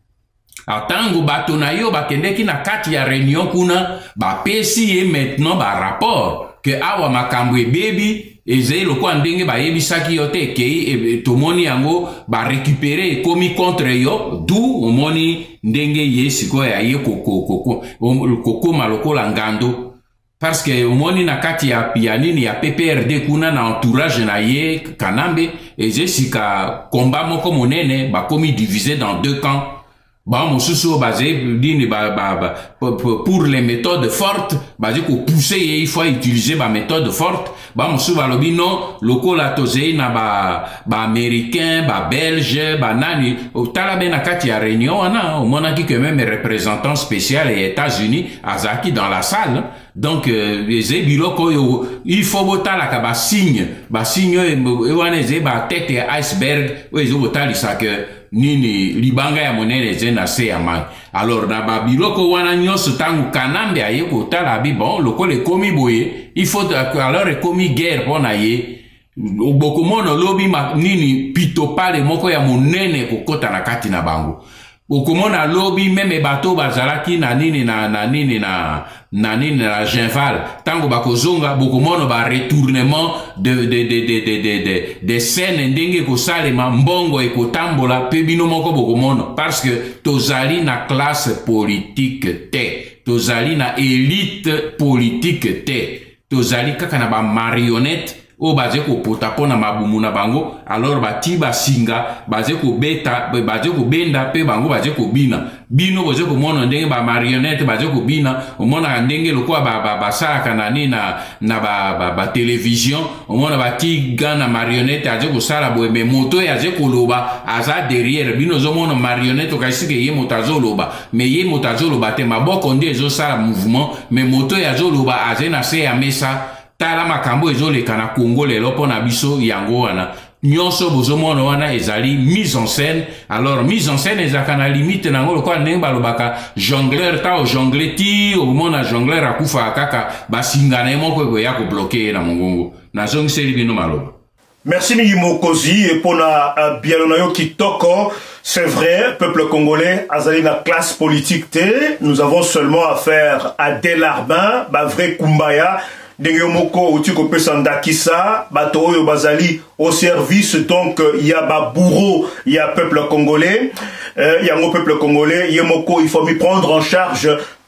atango bato na yo bakendeki na kati ya réunion kuna ba pesi e maintenant ba rapport que awa makambo ebebi ezei lokwa ndenge ba yebisaki yo te kei tomoni yango ba récupérer komi contre yo du omoni ndenge ye siko ya ye koko koko koko malokola ngando parce que omoni na kati ya pianini ya P P R D kuna na entourage na ye Kanambe ezei sika combat moko monene ba komi divisé dans deux camps. Bah, mon sous basé dit bah, bah, bah, pour les méthodes fortes, basé qu'on pousser et il faut utiliser ma méthode forte. Bah, mon sous balobi non, local la tosé na ba ba américain, ba belge, ba nani. Au talabe na kati ya réunion ana, au moins qui que même représentant spécial et États-Unis, azaki dans la salle. Donc euh, les biloko yo il faut botter la ba signe, ba signe e wana ze ba tête iceberg, o ezo botali ça que nini libanga ya monene zena se ya mai. Alors na ba biloko wana nyonso tangu Kanambe aye ko tala bi bon loko le komi boye il faut alors e komi guerre pona ye bokomono lobi ma nini pitopale moko ya monene kokota na kati na bango bokomona lobi meme bato bazalaki na nini na na nini na na nini na Genval tango bakozonga bokomono ba retournement de de de de de de de de scène ndenge ko salema mbongo e ko tambola pe bino moko bokomono parce que tozali na classe politique te tozali na élite politique te tozali kaka na ba marionnette o baze ko pota pona mabumu na bango alors bati basinga baze ko beta baze ko benda pe bango baze ko bina bino baze ko mona ndenge ba marionnette baze ko bina o mona ndenge lokwa ba ba basala kanani na na ba ba, ba télévision o mona bati gana marionnette aze ko sala bo me moto ya aze ko loba aza derrière bino zo mona marionnette ka sike ye motazo loba me ye motazo loba te maboko nde zo sala mouvement me moto ya zo loba aze na se ya mesa tala makambo ezoleka na Congo lelo pona biso yango wana nyonso bozomona wana ezali mise en scène. Alors mise en scène ezaka na limite nango lokwa ndenge balobaka jongleur ta o jongle ti o mona jongleur akufa kaka basinga na moko ko ya ko bloquer na mongongo na zongiseli bino maloba. Merci Mingi Mokozi et pour na bialonayo kitoko. C'est vrai, peuple congolais, azali la classe politique te, nous avons seulement affaire à Delarbin, ba vrai kumbaya. Ndenge moko utiko pesanda kisa bato oyo bazali au service donc il y a ba bourreau il y a peuple congolais il y a mon peuple congolais yemoko il faut m'y prendre en charge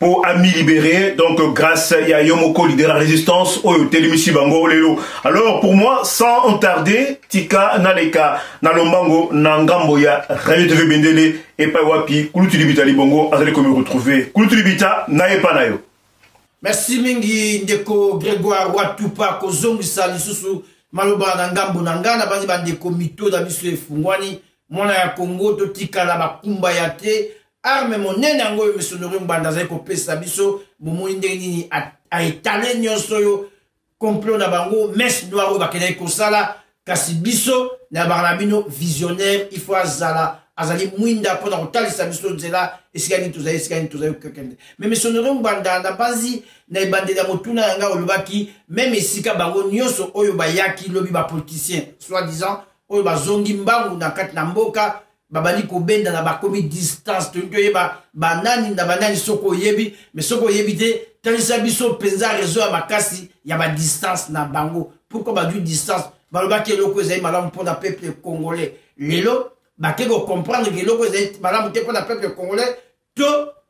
pour Ami libéré, donc grâce à Yomoko leader la résistance au Télémissi Bango Lelo. Alors pour moi, sans tarder, Tika Naleka Nalombango Nangambo ya Radio T V Bendele et Pawapi Kulutu Libita Libongo, vous allez comme retrouver Kulutu Libita Nae Panayo. Merci mingi ndeko Grégoire Watupa kozongisa lisusu maloba na ngambo na ngana bandi bandeko mito da biso efungwani mwana ya Kongo totika la bakumba ya te arme monene yango mesonori mbanda za ko pesa biso bomoni ndenge nini a étalé nyonso yo complot na bango messe noire bakena ko sala kasi biso na barabino visionnaire il faut azala azali mwinda pona kotalisa biso nzela esikani tozali esikani tozali kokende mais mesonori mbanda na bazi na ibande ya motuna yanga olobaki même esika bango nyonso oyo bayaki lobi ba politicien soi-disant oyo bazongi mbangu na kati na mboka babali kobenda na bakomi distance to yeba banani na banani soko yebi mais soko yebi te talisa biso penza réseau ya makasi ya ba distance na bango pourquoi ba du distance balobaki eloko ezali malamu mpona peuple congolais lelo bakeko comprendre que eloko ezali malamu te mpona peuple congolais to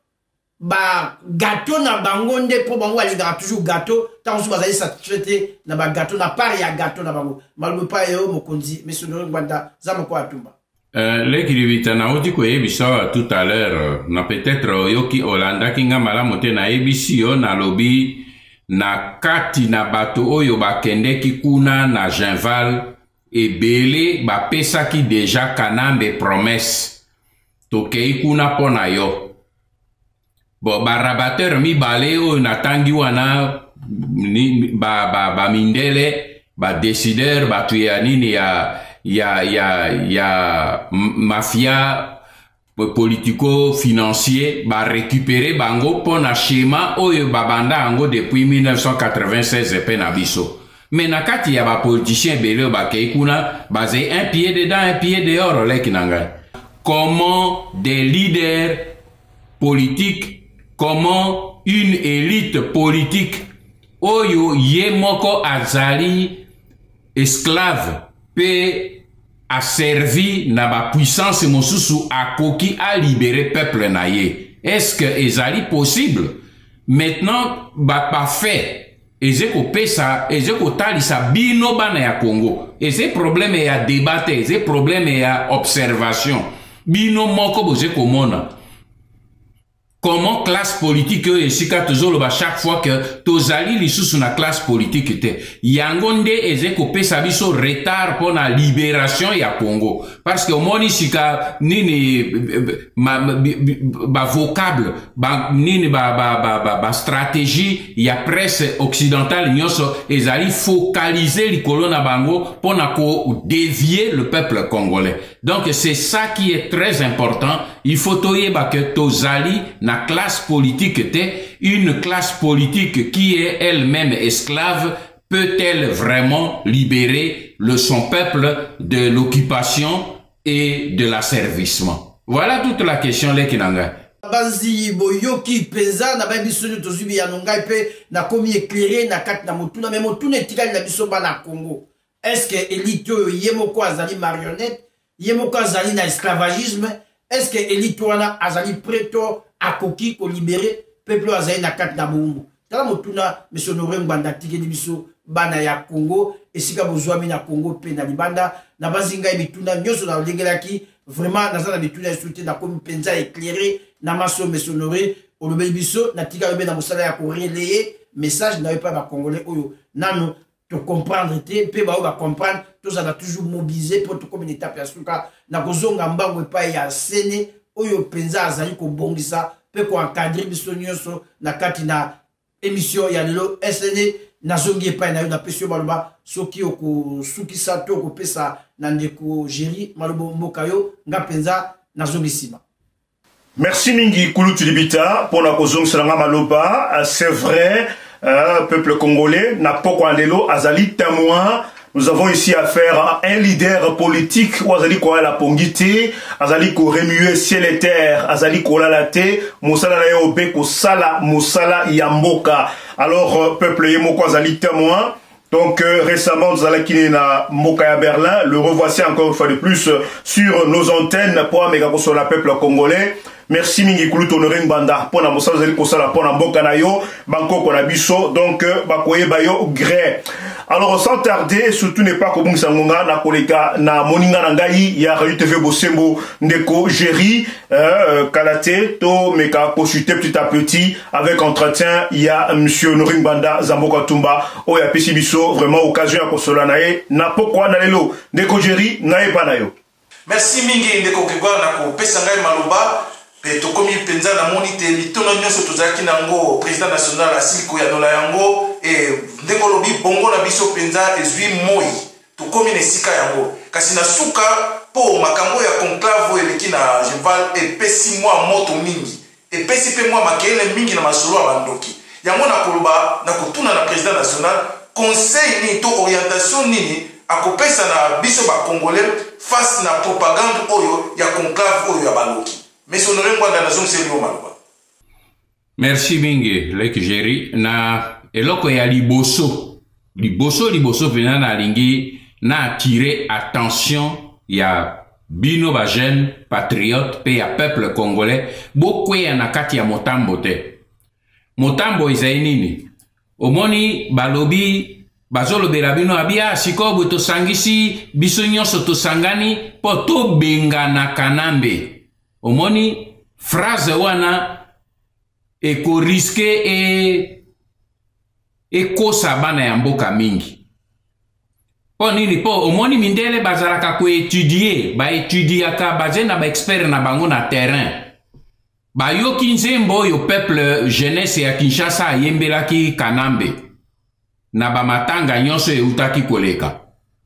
ba gâteau na bango nde po bango alingaka toujours gâteau tant que bazali satisfait na ba gâteau na part ya gâteau na bango malobi pa yo mokonzi monsieur Ngwanda zamoko atumba. Euh, L'équilibre na oti ko yebisa tout à l'heure na peut-être yoki Olanda kinga malamu te na ebisi yo na lobi na kati na bato oyo bakende ki kuna na Genval ebele ba pesa ki déjà kanambe promesse tokei kuna pona yo bo barabateur mi bale oyo natangi wana ni ba ba ba mindele ba décideur batu ya nini ya ya ya ya mafia politico-financier ba récupérer bango pona schéma oyo babanda ango depuis mille neuf cent quatre-vingt-seize pe na biso mais na kati ya ba politicien bele ba keikuna basé un pied dedans un pied dehors leki nanga. Comment des leaders politiques, comment une élite politique oyo yemoko azali esclave pe a servi na ba puissance mosusu a koki a libérer peuple na ye. Est-ce que ezali possible? Maintenant ba pas fait ezeko pesa ezeko talisa bino bana ya Congo. Et c'est problème ya débattre, c'est problème ya observation. Bino moko boze komona. Comment classe politique et sika tozolo ba chaque fois que tozali lisusu na classe politique te yangonde ezeko pesa biso retard pour la libération ya Congo parce que moni sika nini ma ba vocable ba nini ba ba ba ba, ba stratégie ya presse occidentale nyoso ezali focaliser likolo na bango pour na ko dévier le peuple congolais. Donc c'est ça qui est très important. Il faut toyeba que tozali na classe politique était une classe politique qui est elle-même esclave. Peut-elle vraiment libérer le son peuple de l'occupation et de l'asservissement? Voilà toute la question là qui n'anga. Banzi boyoki peza na ba biso to zubi ya nongai pe na komi éclairé na kat na motuna mais motuna etikali na biso ba na Congo. Est-ce que élite yemoko azali marionnette, yemoko azali na esclavagisme? Est-ce que élite wana azali preto akoki ko libérer peuple azali na kat na bombo? Tala motuna monsieur Honoré Ngwanda tike di biso bana ya Congo esika bozwami na Congo pe na libanda na bazinga bituna nyoso na lengelaki vraiment na zana bituna esuté na komi penza éclairé na maso monsieur Honoré olobe biso na tika be na mosala ya ko relayer message na pas ba congolais oyo nano to comprendre te pe ba ba comprendre tout ça a toujours mobilisé pour tout comme une étape ya suka na kozonga mbango pa ya sene oyo penza azali ko bongisa pe ko encadrer biso nyonso na kati na émission ya lelo S N na zongi pa na na pesio baloba soki oko suki sato ko pesa na ndeko Géry malobo mbokayo nga penza na zongi sima. Merci mingi Kulutu Libita pour la kozong selanga maloba. C'est vrai, euh, peuple congolais n'a pas kwandelo azali témoin. Nous avons ici affaire à un leader politique ou azali ko la pongité, azali ko remuer ciel et terre, azali ko la laté, musala na yo be ko sala musala yamboka. Alors euh, peuple yemoko azali témoin Donc euh, récemment, nous allons quitter na Mokaya Berlin. Le revoici encore une fois de plus euh, sur nos antennes pour amega sur la peuple congolais. Merci mingi kulu tonoring banda pour na mosala zeli kosala pour na mboka na yo banko kona biso donc euh, bakoye bayo gré. Alors sans tarder, surtout n'est pas comme Sangonga na koleka na moninga na ngai ya Radio T V Bosembo ndeko Jerry euh, Kalate to meka consulter petit à petit avec entretien il y a monsieur Noring Banda Zamboka Tumba o ya pesi biso vraiment occasion ya kosola nae na pokwa na lelo ndeko Jerry nae pa na yo. Merci mingi ndeko Kigwa na ko pesa ngai maloba pe to komi penza na monite litono nyonso tozaki nango président national asili ko ya dola yango e ndeko lobi bongo na biso penza ezwi moi to komi na sika yango kasi na suka po makambo ya conclave eleki na Jeval e pesi moi moto mingi e pesi pe moi makele mingi na masolo ya bandoki yango na koloba na kotuna na président national conseil ni to orientation nini akopesa na biso ba congolais face na propagande oyo ya conclave oyo ya bandoki. Merci mingi leki Jerry na eloko ya liboso liboso liboso vena na lingi na attirer attention ya bino ba jeune patriote pe ya peuple congolais bokwe ya nakati ya motambo te motambo ezai nini omoni balobi bazolobela bino abia sikobo tosangisi biso nyonso tosangani po tobengana kanambe. Omoni phrase wana eko riske e eko sabana ya mboka mingi. Po nini po omoni mindele bazalaka ko étudier, ba étudiaka bazena ba expert na bango na terrain. Ba yo kinzembo yo peuple jeunesse ya Kinshasa yembelaki kanambe. Na ba matanga nyonso e utaki koleka.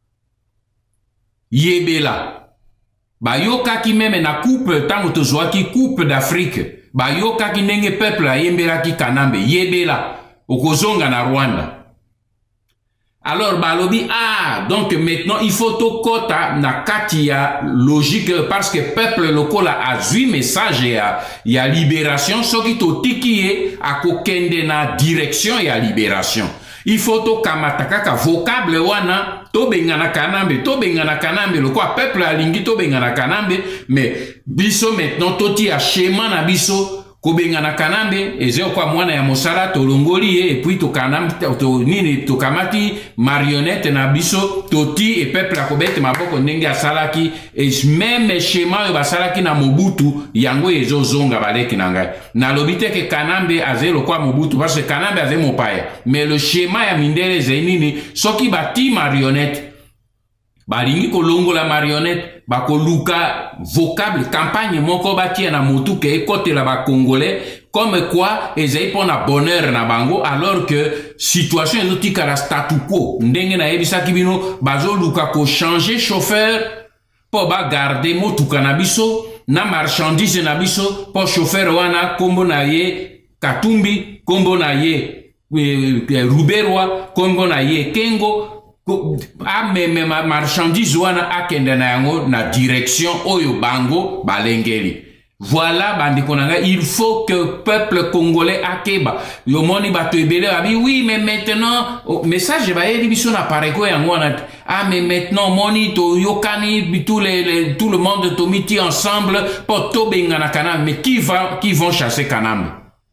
Yebela. Bayoka ki meme na coupe tango tozwaki coupe d'Afrique bayoka ki ndenge peuple ayembela ki kanambe yebela okozonga na Rwanda. Alors balobi ah donc maintenant il faut to kota na kati ya logique parce que peuple lokola azui message ya ya libération soki to tikiye akokende na direction ya libération. Il faut to kamata kaka vocable wana to bengana kanambe to bengana kanambe le quoi peuple alingi to bengana kanambe mais biso maintenant toti a schéma na biso ko bengana kanambe ezeo kwa mwana ya mosala to longoli et puis to kanambe to nini to kamati marionnette na biso toti et peuple akobete maboko ndenge asalaki et même schéma yo basalaki na Mobutu yango ezo zonga baleki na ngai na lobite ke kanambe azelo kwa Mobutu parce que kanambe aze mopaya mais le schéma ya mindele zenini soki bati marionnette balingi kolongo la marionnette bakoluka vocable campagne moko batia na motu ke côté la ba congolais comme quoi ezai pona bonheur na bango alors que situation ezotika la statu quo ndenge na yebisaki bino bazoluka ko changer chauffeur po ba garder motuka na biso na marchandise na biso po chauffeur wana kombo na ye Katumbi kombo na ye e, Ruberwa kombo na ye Kengo a meme marchandise wana akende na yango na direction oyo bango balengeli. Voilà bandiko nanga, il faut que peuple congolais akeba yomoni bato ebele abi oui mais maintenant oh, message ba yeli biso na pareko yango wana ah mais maintenant moni to yokani tout les, les tout le monde to miti ensemble pour to bengana kanam mais qui va qui vont chasser kanam.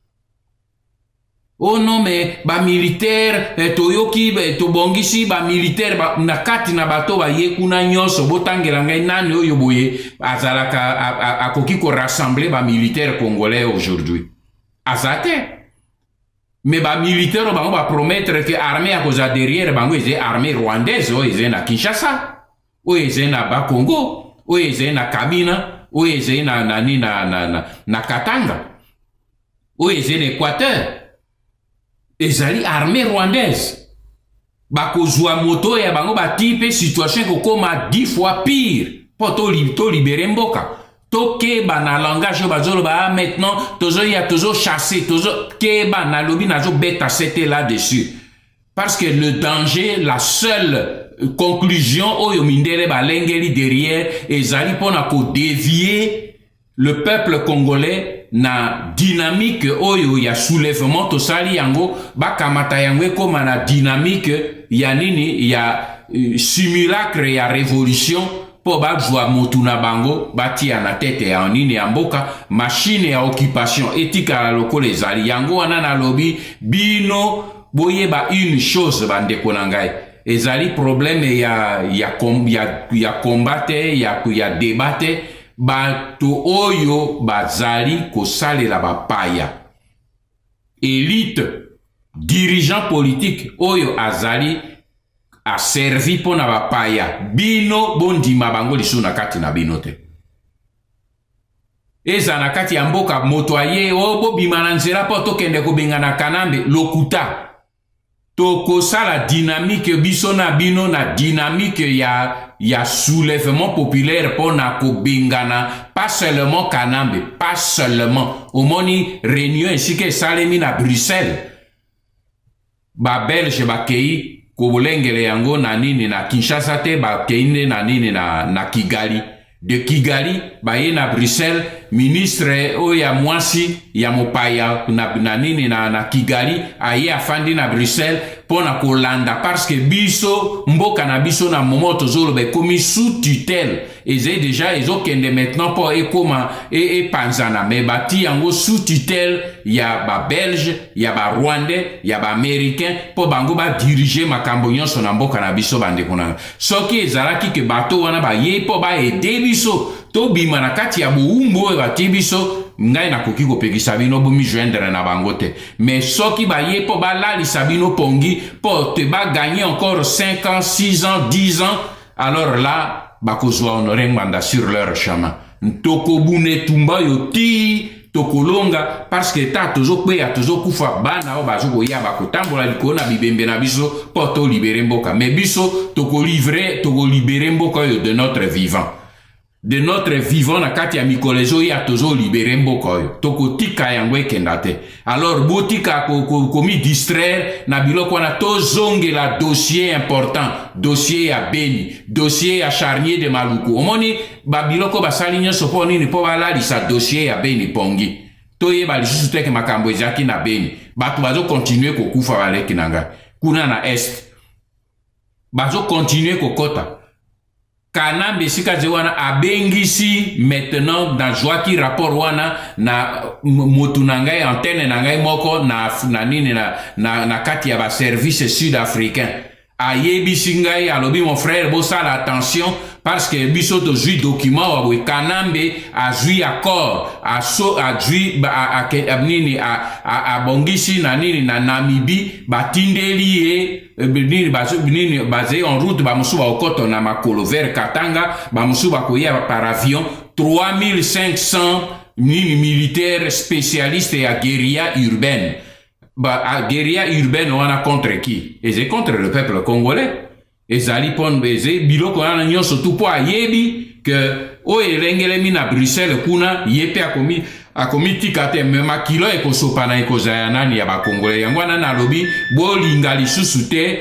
Oh non mais ba militaire eh, toyoki eh, to bongisi ba militaire ba na kati na bato ba yekuna nyonso botangela ngai nani oyo boye azalaka akoki ko rassembler ba militaire congolais aujourd'hui azate mais ba militaire ba ba promettre que armée à cause derrière bango eze armée rwandaise o eze na Kinshasa o eze na ba Congo o eze na Kabina o eze na nani na na na, na Katanga o eze na Équateur. Ezali armée rwandaise bakozwa moto ya bango batipe situation kokoma dix fois pire po to, li, to libere mboka to keba na langage bazolo ba maintenant tozo ya tozo chasser tozo keba na lobi nazo beta c'était là-dessus parce que le danger la seule conclusion oyo mindele balengeli derrière ezali pona ko dévier le peuple congolais na dynamique oyo ya soulèvement tosali yango bakamata yango koma na dynamique ya nini ya uh, simulacre ya révolution po bazwa motu na bango batia na tete ya nini ya mboka machine ya occupation etika lokola ezali yango wana na lobi bino boyeba une chose bandeko na ngai ezali problème ya ya kom, ya, ya combate ya ya debate bato oyo bazali kosalela bapaya élite dirigeant politique oyo azali a servi pona bapaya bino bondima bango lisu na kati na bino te eza na kati ya mboka moto aye o bobima na nzela po tokende kobenga na kanambe lokuta tokosala dynamique biso na bino na dynamique ya ya soulèvement populaire pona kobengana pas seulement kanambe pas seulement omoni réunion esika esalemi na Bruxelles ba belge bakei kobolengele yango na nini na Kinshasa te bakei na nini na, na Kigali de Kigali baye na Bruxelles ministre oya mwasi ya mopaya na, na nini na, na Kigali aye afandi na Bruxelles pona kolanda parce que biso mboka na biso na momoto zolo be komi sous tutelle eze déjà ezo kende maintenant po ekoma e, e panzana me bati yango sous tutelle ya ba belge ya ba rwandais ya ba américain po bango ba diriger makambo nyonso na mboka na biso bande kona soki ezalaki ke bato wana ba ye po ba aider biso to bima na kati ya buumbo e bati biso ngai na koki kopekisa bino bomi joindre na bango te mais soki ba ye po ba lalisa bino pongi po te ba gagner encore cinq ans six ans dix ans alors là bakozwa honorer manda sur leur chemin ntoko bune tumba yo ti tokolonga parce que ta tozo kwe ya tozo kufa bana o bazo koya bakotambola likona bibembe na biso po to libérer mboka mais biso toko livrer toko libérer mboka yo de notre vivant de notre vivant na kati ya mikolezo ya tozo libérer mboka yo toko tika yango ekenda te alors botika ko, ko, komi distraire na biloko na tozonge la dossier important dossier ya Beni dossier ya Charnier de Maluku omoni ba biloko basali nyonso po nini po balalisa dossier ya Beni pongi toyeba lisusu teke makambo ezaki na Beni bato bazo continuer kokufa baleki na ngai kuna na est bazo continuer kokota kanambe sika ze wana abengisi maintenant dans joaki rapport wana na motu na ngai antenne na ngai moko na na nini na na, na kati ya ba service sud-africain ayebisi ngai alobi mon frère bosala attention parce que biso tozwi document wa bwe kanambe azwi accord aso azwi a, a, a, nini a, a, a bongisi na nini na Namibie batindeli e nini bazo nini basé en route ba musu ba okoto na makolo vers Katanga ba musu ba koya par avion trois mille cinq cents nini militaires spécialistes ya guérilla urbaine ba a guérilla urbaine wana contre qui et c'est contre le peuple congolais ezali pon beze biloko wana nyonso tout po ayebi que o elengelemi na Bruxelles kuna yepe akomi akomi tikate me makilo ekosopa na ekozaya nani ya bakongole yango wana nalobi bolinga lisusu te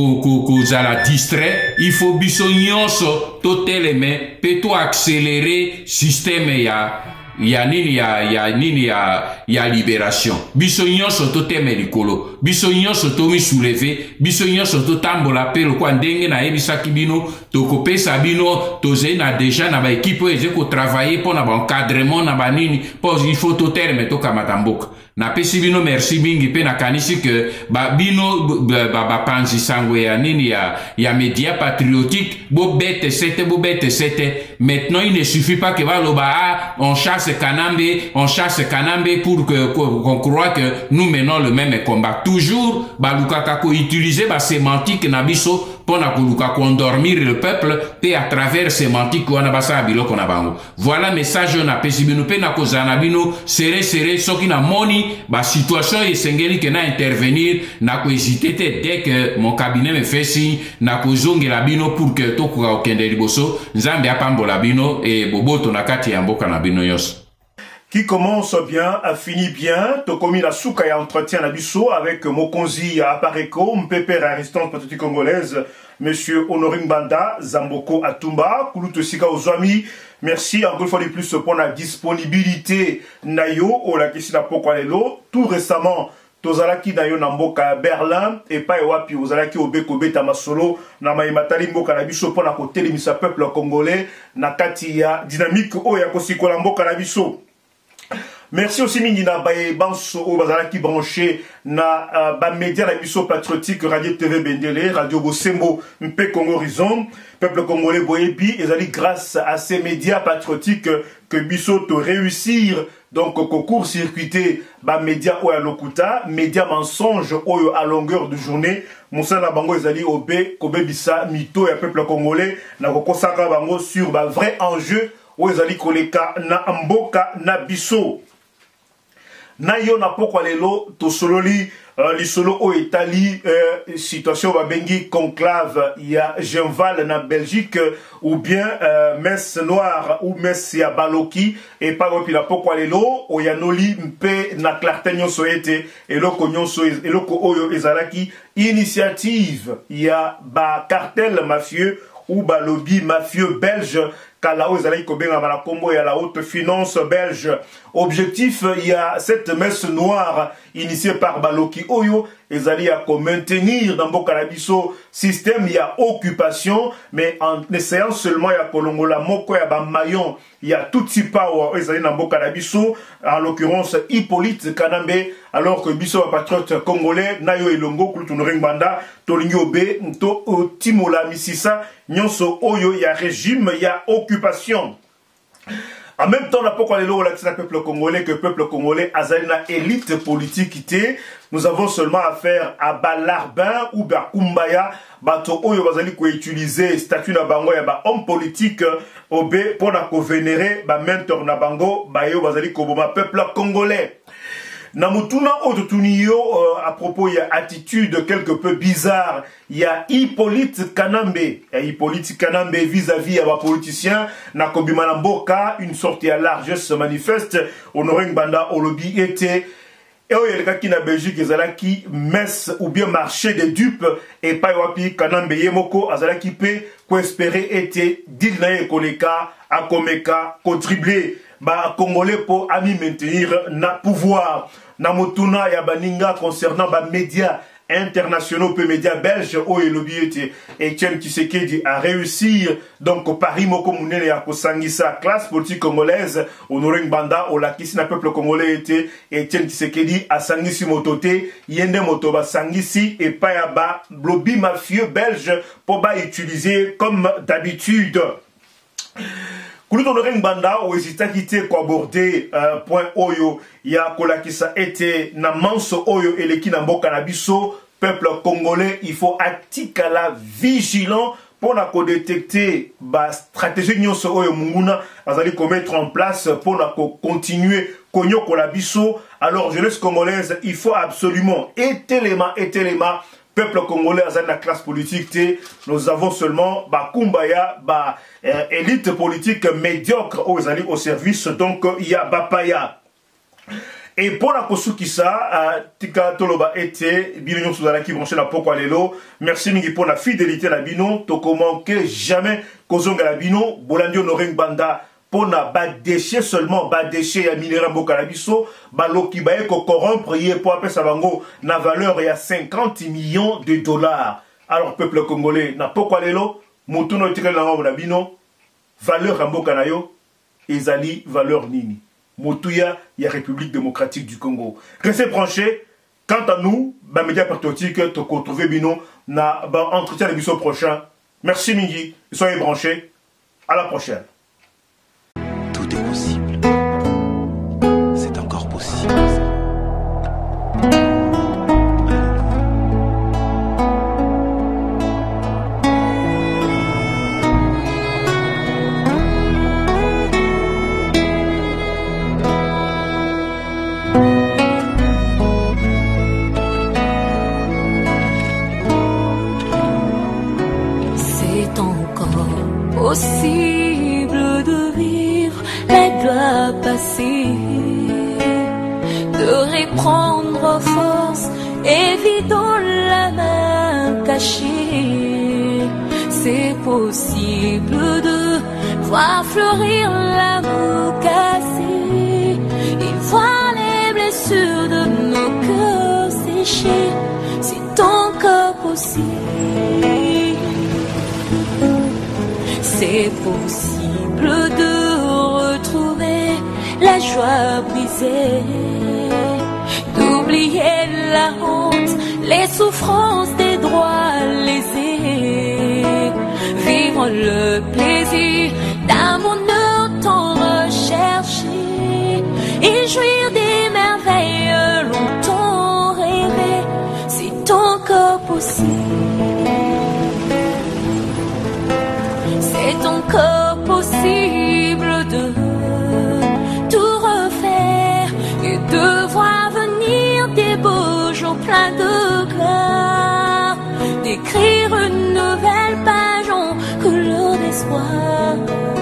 kozala distrait il faut biso nyonso toteleme pe to accélérer système ya ya nini ya ya nini ya ya libération biso nyonso toteme likolo biso nyonso tomi soulever biso nyonso totambola pe lokwa ndenge na yebisaki bino tokopesa bino toze na déjà na ba équipe eze ko travailler pour na ba encadrement na ba nini pose il faut toterme tokamata mboka na pesi bino merci mingi pe na kanisi que ba bino ba ba panzi sangwe ya nini ya ya média patriotique bo bête c'était bo bête c'était maintenant il ne suffit pas que va loba ah, on chasse Kanambe on chasse Kanambe pour que qu'on croit que nous menons le même combat toujours ba lukaka ko utiliser ba sémantique na biso pour na koluka ko endormir le peuple et à travers sémantique wana basa biloko na bango voilà message na pesi bino pe na kozana bino serré serré soki na moni ba situation esengeli ke na intervenir na ko hésiter dès que mon cabinet me fait signe na ko zongela bino pour que to ko okende liboso nzambe apambola bino et boboto na kati ya mboka na bino yos qui commence bien, a fini bien. Tokomi la souka ya entretien la biso avec Mokonzi Apareko, Mpépé la résistance patriotique congolaise, Monsieur Honoring Banda, Zamboko Atumba, Kuluto Sika Ozwami, Merci encore une fois de plus pour la disponibilité nayo ou la question à Pokwalelo. Tout récemment, tozalaki nayo na mboka Berlin et pas wapi ozalaki obekobe tamasolo na maimatali mboka na biso pona kotelemisa peuple congolais na kati ya dynamique oyo ya kosikola mboka na biso. Merci aussi mingi na baye banso o bazalaki branché na uh, ba média la biso patriotique Radio T V Bendele, Radio Bosembo, Mpe Congo Horizon, peuple congolais boyebi ezali grâce à ces médias patriotiques que biso to réussir donc concours circuité ba média o ya lokuta, média mensonge o à longueur de journée, musala bango ezali obe kobebisa mito ya peuple congolais na kokosaka bango sur ba vrai enjeu o ezali koleka na mboka na biso. Na yo na pokwa lelo to sololi uh, li solo o etali uh, situation ba bengi conclave ya Genval na Belgique uh, ou bien uh, messe noire ou messe ya baloki et pas wapi la pokwa lelo o yanoli mpe na clarté nyonso ete eloko nyonso eloko oyo ezalaki initiative ya ba cartel mafieux ou ba lobby mafieux belge Kalao ezalaki kobenga na kombo ya la haute finance belge. Objectif, il y a cette messe noire initiée par Baloki Oyo, ezali à maintenir dans Bokarabiso système, il y a occupation, mais en essayant seulement il y a Kolongola Moko, il y a Mayon, il y a tout type power, ezali dans Bokarabiso, en l'occurrence Hippolyte Kanambe, alors que Biso patriote congolais, Nayo Elongo, Kultunoring Banda, Tolingo B, Nto Timola Misisa, Nyonso Oyo, il y a régime, il y a occupation. En même temps, on a le peuple congolais que le peuple congolais a une élite politique. Nous avons seulement affaire à Balarbin ou Bakumbaya, bato oyo bazali ko utiliser statut na bango ya ba homme politique obé pour na ko vénérer ba mentor na bango ba yo bazali ko boma peuple congolais. Namutuna Otutuniyo, euh, à propos, il y a attitude quelque peu bizarre. Il y a Hippolyte Kanambe. Et Hippolyte Kanambe vis-à-vis à ma politicien, Nakobimanamboka, une sortie à largesse manifeste, Honoring Banda Olobi était. Et il y a le cas qui na Belgique, Ezalaki, messe ou bien marché des dupes, et pas wapi Kanambe Yemoko, Azalaki P, ko espérer était, Dilnae Koleka, Akomeka, contribuer. Ba Congolais pour ami maintenir na pouvoir na motuna ya baninga concernant ba médias internationaux peu médias belges o elobiete Etienne Tshisekedi a réussir donc Paris moko munene ya kosangisa classe politique congolaise Honoring Banda o la kisi na peuple congolais était Etienne Tshisekedi a sangisi mototé yende moto ba sangisi et pa ya ba lobby mafieux belge pour ba utiliser comme d'habitude. Koulut Honoring Banda ou hésita quitter ko aborder euh, point oyo ya kolakisa ete na manso oyo eleki na mboka na biso peuple congolais il faut atikala vigilant pour na ko détecter ba stratégie nyonso oyo munguna azali ko mettre en place pour na ko continuer konyo ko la biso. Alors jeunesse congolaise il faut absolument ételément ételément peuple congolais à la classe politique, nous avons seulement bah, Kumbaya, bah, euh, élite politique médiocre aux alliés au service, donc il y a Bapaya. Et pour la Kosukisa, Tika Toloba était, Bino Souzalaki branché la Poko Alelo, merci Mingi pour la fidélité la Bino, Toko manque jamais Kozonga la Bino, Bolandio Noring Banda. Pour na ba déchet seulement ba déchet ya minéraux mboka na biso ba loki ba ko corrompre yé pour appeler ça bango na valeur ya cinquante millions de dollars. Alors peuple congolais na pourquoi lelo mutuno tikela na ngomba bino valeur mboka na yo ezali valeur nini mutuya ya République démocratique du Congo. Restez branchés. Quant à nous ba média patriotique to retrouver bino na ba entretien de biso prochain. Merci Mingi, soyez branchés. À la prochaine. Tout est possible. C'est encore possible. C'est encore possible de vivre les doigts passés, de reprendre force, évidant la main cachée. C'est possible de voir fleurir l'amour cassé. Il voit les blessures de nos cœurs séchés. C'est encore possible. C'est possible de retrouver la joie brisée, d'oublier la honte, les souffrances des droits lésés, vivre le plaisir d'un bonheur tant recherché et jouir des merveilles longtemps rêvées. C'est encore possible. C'est encore possible de tout refaire et de voir venir des beaux jours pleins de gloire, d'écrire une nouvelle page en couleur d'espoir.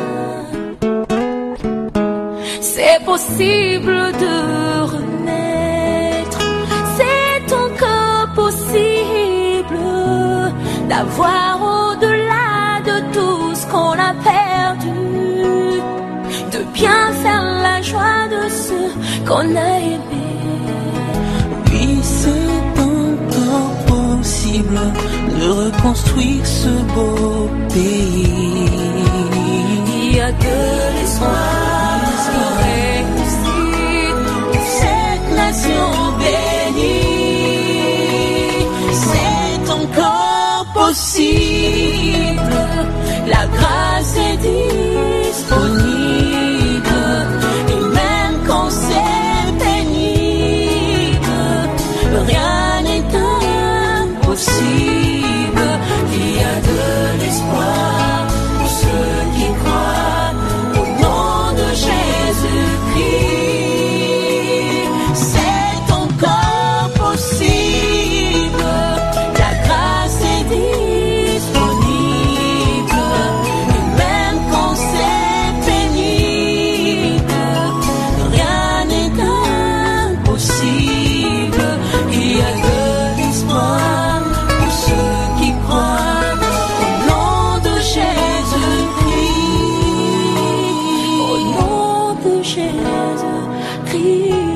C'est possible de renaître, c'est encore possible d'avoir au-delà de tout ce qu'on a perdu, de bien faire la joie de ceux qu'on a aimés. Oui, c'est encore possible de reconstruire ce beau pays. Il y a de l'espoir pour réussir cette nation bénie. C'est encore possible, la grâce est disponible, et même quand c'est pénible, rien n'est impossible. il y a de l'espoir pour ceux qui croient au nom de Jésus-Christ. C'est encore possible, La grâce est disponible, et même quand c'est pénible, rien n'est impossible. il y a de l'espoir pour ceux qui croient au nom de Jésus-Christ. Au nom de Jésus-Christ.